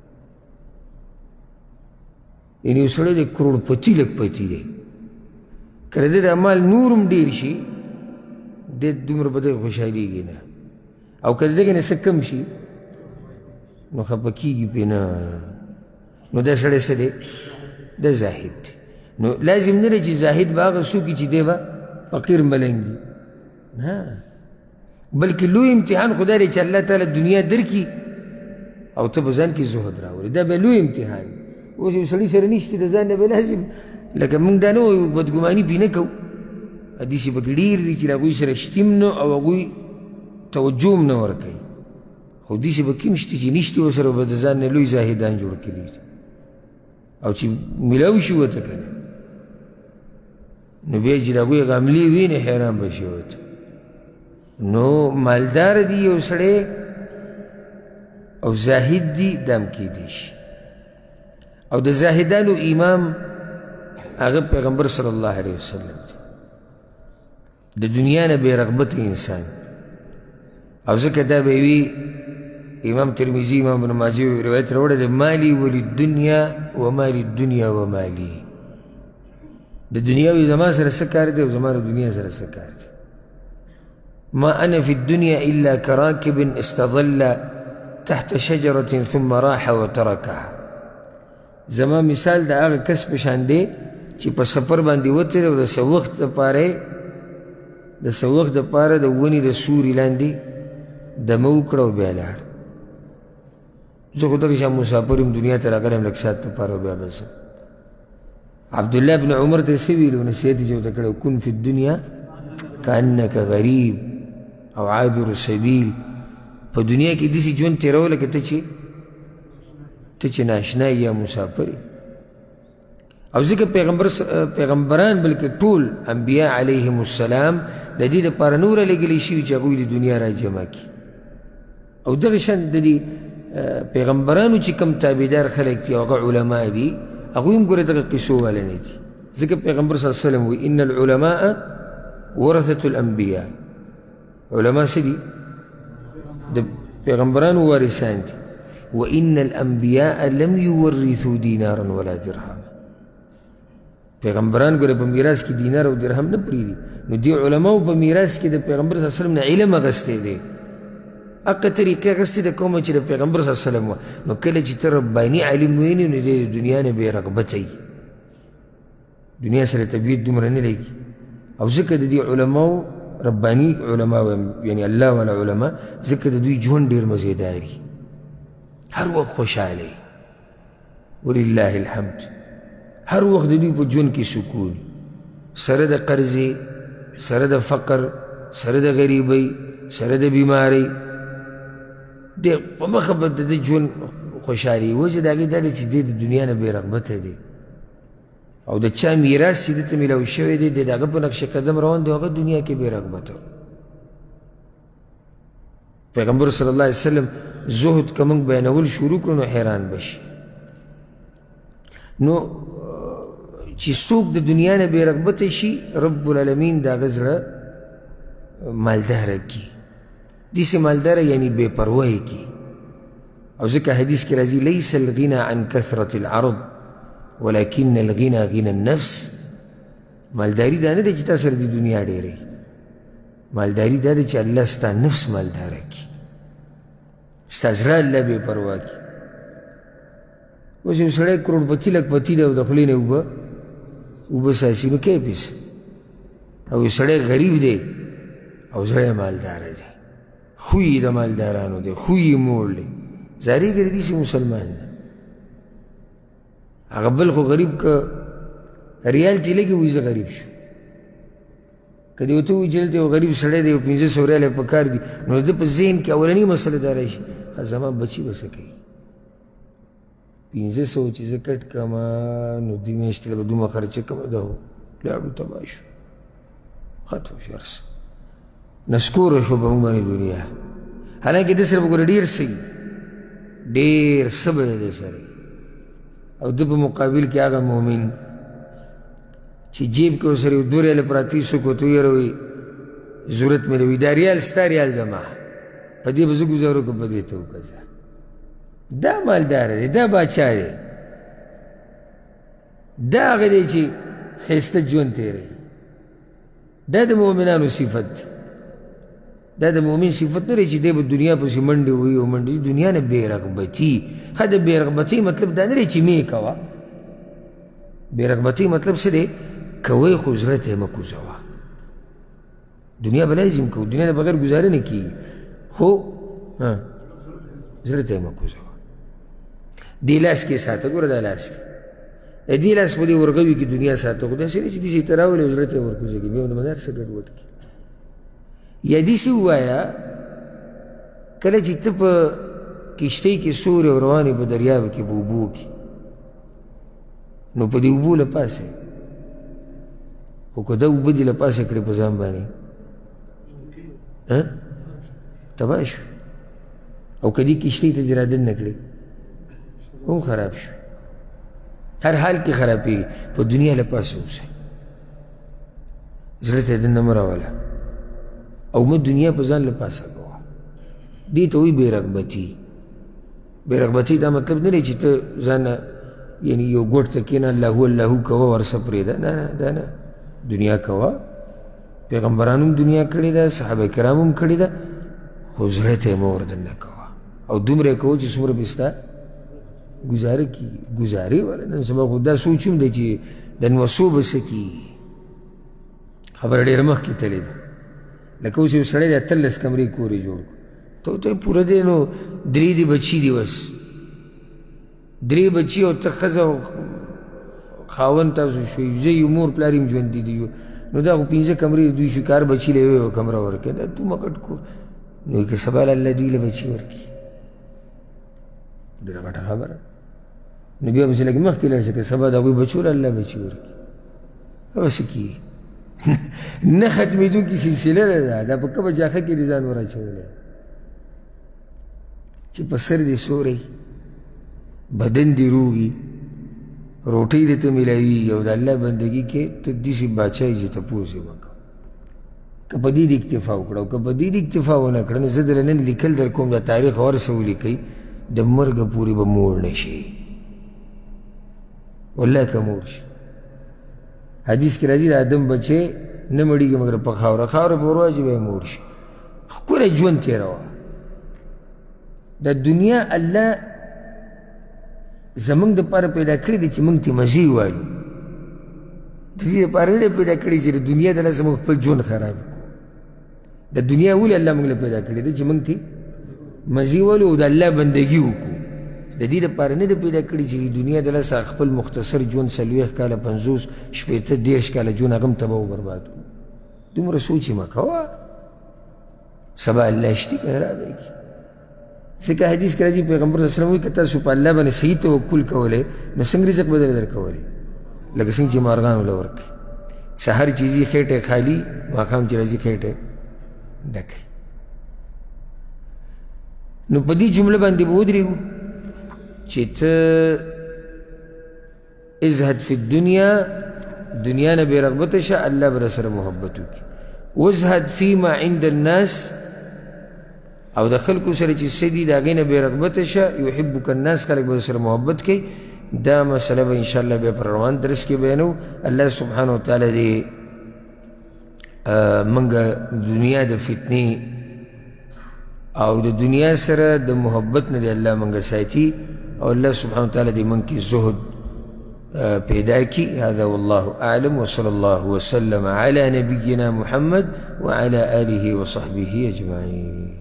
یعنې یو سړی دی کروڑپتی لکپتی دی که د ده د مال نور هم ډېر شي دی دومره په دغه خوشحالېږي نه او که د دغه نه څه کم شي نو خفه کېږي پرې نه نو دا سړی څه دی د زاهد دی نو لازم نه دی چې زاهد به هغه څوک چې دی به فقیر ملنګ وي نه بلکې لوی امتحان خو دا دی چې الله تعالی دنیا درکړي او ته به ځان کې زهد راولې دا به لوی امتحان دی اوس یو سړي سره نشته د ځان نه به لازم لکه موږ دا نه وایو بدګماني پرې نه کوو حدیثې پکې ډېر دي چې د هغوی سره شته هم نه او هغوی توجه هم نه ورکوي خو داسې به کوم شته چې نشته ورسره به د ځان نه لوی زاهدان جوړ کړي دي او چې میلاو شي ورته که نه نو بیا چې د هغوی هغه عملې وي نه حیران به شي ورته نو مالدار دی یو سړی او زاهد دی دام کیدی شي او د زاهدانو امام هغه پیغمبر صلی الله علیه وسلم دی د دنیا نه بې رغبت انسان او ځکه دا به وي امام ترمذي امام ابن ماجه روایت راوړی دی مالی وللدنیا ومالی الدنیا ومالی د دنیا وي زما سره څه کار دی او زما د دنیا سره څه کار دی ما أنا في الدنيا إلا كراكب استظل تحت شجرة ثم راح وتركها زما مثال دا هغه کس په شان دی چې په سفر باندې وتلی او د څه وخت دپاره د ونې د سوري لاندې دمه وکړه او بیا لاړ زه خو دغه شان مسافر یم دنیا ته راغلی یم لږ ساعت دپاره او بیا به ځم عبدالله بن عمر ته یې څه ویلي نصیحت یې چېرته کړی کن فی الدنیا کأنک غریب او عابر سبیل په دنیا کې داسې ژوند تېروه لکه ته چې ناشنا یا مسافر او ځکه پیغمبران بلکې ټول انبیا علیهم السلام د دې دپاره نور رالیږلي شوي چې هغوی د دنیا را جمع کړي او دغه شان د دې پیغمبرانو چې کوم تابعدار خلک دي او هغه علما دي هغوی هم ګوره دغه قصو والا نه دي ځکه پیغمبر صلی الله علیه وسلم وایي ان العلماء ورثة الانبیاء علماء څه دي د پیغمبرانو وارثان دي وان الانبیاء لم یورثوا دینارا ولا درهم پیغمبران ګوره په میراث کې دینار او درهم نه پرېږدي نو دې علماو په میراث کې د پیغمبر صلی الله علیه وسلم نه علم اخیستی دی هغه طریقې اخیستې ده کومه چې د پیغمبر صلی الله علیه وسلم وه نو کله چې ته رباني علم وینې نو دی د دنیا نه بې رغبته وي دنیا سره طبیعت دومره نه لګي او ځکه د دې علماو رباني علما یعنی الله والا علما ځکه د دوی ژوند ډېر مزېداري هر وخت خوشحاله ولله الحمد هر وخت د دوی په ژوند کې سکون سره د قرضې سره د فقر سره د غریبۍ سره د بیمارۍ د په مخه به د ژوند خوشحالي وجه د هغې دا دی چې دی د دنیا نه بې رغبته دی او د چا میراث چې ده ته میلاو شوی دی د هغه په نقش قدم روان دی هغه دنیا کې بې رغبته پیغمبر صلی الله علیه وسلم زهد که موږ بیانول شروع کړو نو حیران بشي نو چې څوک د دنیا نه بې رغبته شي رب العالمین د هغه زړه مالداره کي داسې مالداره یعنی بې پروایه کي او ځکه حدیث کې راځي لیس الغنى عن کثرة العرض ولكن الغنى غنى النفس مالداري دا نه دی چې تا سره د دنیا ډېرې مالداري دا دی چې الله ستا نفس مالداره کي ستا زړه الله بې پروا کي اوس یو سړی کروڑپتی لکپتی دی او د خولې نه اوبه ساسي نو کی پیسه او یو سړی غریب دی او زړی مالداره دی خوی د مالدارانو دی خوی موړ دی زاریږي د دې مسلمان دی هغه بل خو غریب که ریال تی لګي وایي زه غریب شو که دې ورته ووایي چې دلته یو غریب سړی دی یو 500 ریاله په کار دي نو د ده په ذهن کې اولنۍ مسله دا راشي زما بچي به څه کوي 500 چې زه کټ کړم نو دوی میاشتې به دومره خرچه کومه ده لاړو تباه شو ختم شو هر څه نسکوره شو په موږ باندې دنیا حالانکې ده سره به ګوره ډېر څه ډېر څه به د ده سره او ده په مقابل کې هغه مؤمن چې جیب کې ورسره یو 2 ریاله پراته څوک ورته ویره وایي ضرورت مې دی وایي دا ریال ستا ریال زما په دې به زه ګزارو که په دې ته وکړه دا مالدار دی دا باچا دی دا هغه دی چې ښایسته ژوند تېروي دا د مؤمنانو صفت دی دا د مؤمن صفت نه دی چې دی به دنیا پسې منډې وهي او منډې دنیا نه بې رغبتي ښه د بې رغبتۍ مطلب دا نه دی چې مې کوه بې رغبتۍ مطلب څه دی کوئ خو زړه ته یې مه کوزوه دنیا به لازم کوو دنیا نه بغیر ګزاره نه کېږي خو زړه ته یې مه کوزوه دې لاس کې ساته ګوره دا لاس دی دې لاس په دې ورغوي کې دنیا ساته خو داسې نه چې داسې ته راولي او زړه ته یې ورکوزه کړي بیا به د مدار څه ګډوډ کړي یا داسې ووایه کله چې ته په کښتۍ کې سورې او روانې په دریاب کې په اوبو کې نو په دې اوبو له پاسه خو که دا اوبه دې له پاسه کړې په ځان باندې تباه شو او که دې کښتۍ ته دې را دننه کړې هم خراب شو هر حال کې خرابېږي په دنیا له پاسه اوسئ زړه ته یې دننه مه راوله او مه دنیا په ځان له پاسه کوه دې ته وایي بې رغبتي بې رغبتي دا مطلب نه دی چې ته ځان یعنی یو ګوټ ته کېنه اللهو اللهو کوه ورسه پرېږده نه نه دا نه دنیا کوه پیغمبرانو هم دنیا کړې ده صحابه کرامو هم کړې ده خو زړه ته یې مه وردننه کوه او دومره یې کوه چې څومره به ستا گزاره کېږي گزارې والا نن سبا خو دا سوچ هم دی چې د نوسو به څه کېږي خبره ډېره مخکې تلې ده لکه اوس یو سړی دی 18 کمرې کور یې جوړ کړو ته پوره دی نو 3 دې بچي دي بس 3 بچي او ته ښځه او خاوند تاسو شوي زه یو مور پلار یم ژوندي دي نو دا خو 15 کمرې دوی شو کار بچي له یوه کمره ورکړې دا دومره غټ کور نو که سبا الله دوی له بچي ورکړي ډېره غټه خبره نو بیا پسې لږ مخکې لاړ شه که سبا د هغوی بچو له الله بچي ورکړي هغه څه کېږي نه ختمېدونکې سلسله ده دا په کومه جاښه کې دې ځان وراچولی چې په سر دې سوری بدن دې روغي روټۍ دې ته میلاویږي او د الله بندګي کې ته داسې باچا یې چې تپوس یې وکړه که په دې دې اکتفا وکړه او که په دې دې اکتفا ونه کړه نو زه دله نن لیکل در کوم د تاریخ ور څه ولیکئ د مرګه پورې به موړ نه شي والله که موړ شي حدیث کې راځي د آدم بچې نه مړېږي مګر په خاوره خاوره په ورواچي به یې موړ شي ښکلی ژوند تېروه د دنیا الله زمونږ دپاره پیدا کړې دی چې موږ ترې مزې ووالو د دې دپاره نه دی پیدا کړې چې د دنیا د لاسه موږ خپل ژوند خراب کړو د دنیا ولې الله موږ له پیدا کړې دی چې موږ ترې مزې ووالو او د الله بندګي وکړو د دې دپاره نه دی پیدا کړي چې د دنیا د لاسه خپل مختصر ژوند 40 کاله 50 شپېته 30 کاله ژوند هغه هم تباه و برباد کړو دومره سوچ یې مه کوه سبا الله شتي که نه رابهږي ځکه حدیث کې راځي پیغمبر صلی الله علیه وسلم وایي که تاسو په الله باندې صحیح توکل کولی نو څنګه رزق به در درکولی لکه څنګه چې مارغانو له ورکړي سحر چې ځي خېټه خالي ماښام چې راځي خېټه ډکوي نو په دې جمله باندې به ودرېږو چې ته ازهد فی الدنیا دنیا نه بې رغبته شه الله به سره محبت وکړي وازهد فیما عند الناس او د خلکو سره چې څه دي د هغې نه بې رغبته شه یحبک الناس خلک به سره محبت کوي دا مسله به انشاءالله بیا پر روان درس کې بیانو الله سبحانه وتعالی دې موږ دنیا د فتنې او د دنیا سره د محبت نه دی الله موږ ساتي او الله سبحانه وتعالى دې من کې زهد پیدا کی. هذا والله اعلم وصلى الله وسلم على نبينا محمد وعلى آله وصحبه اجمعين.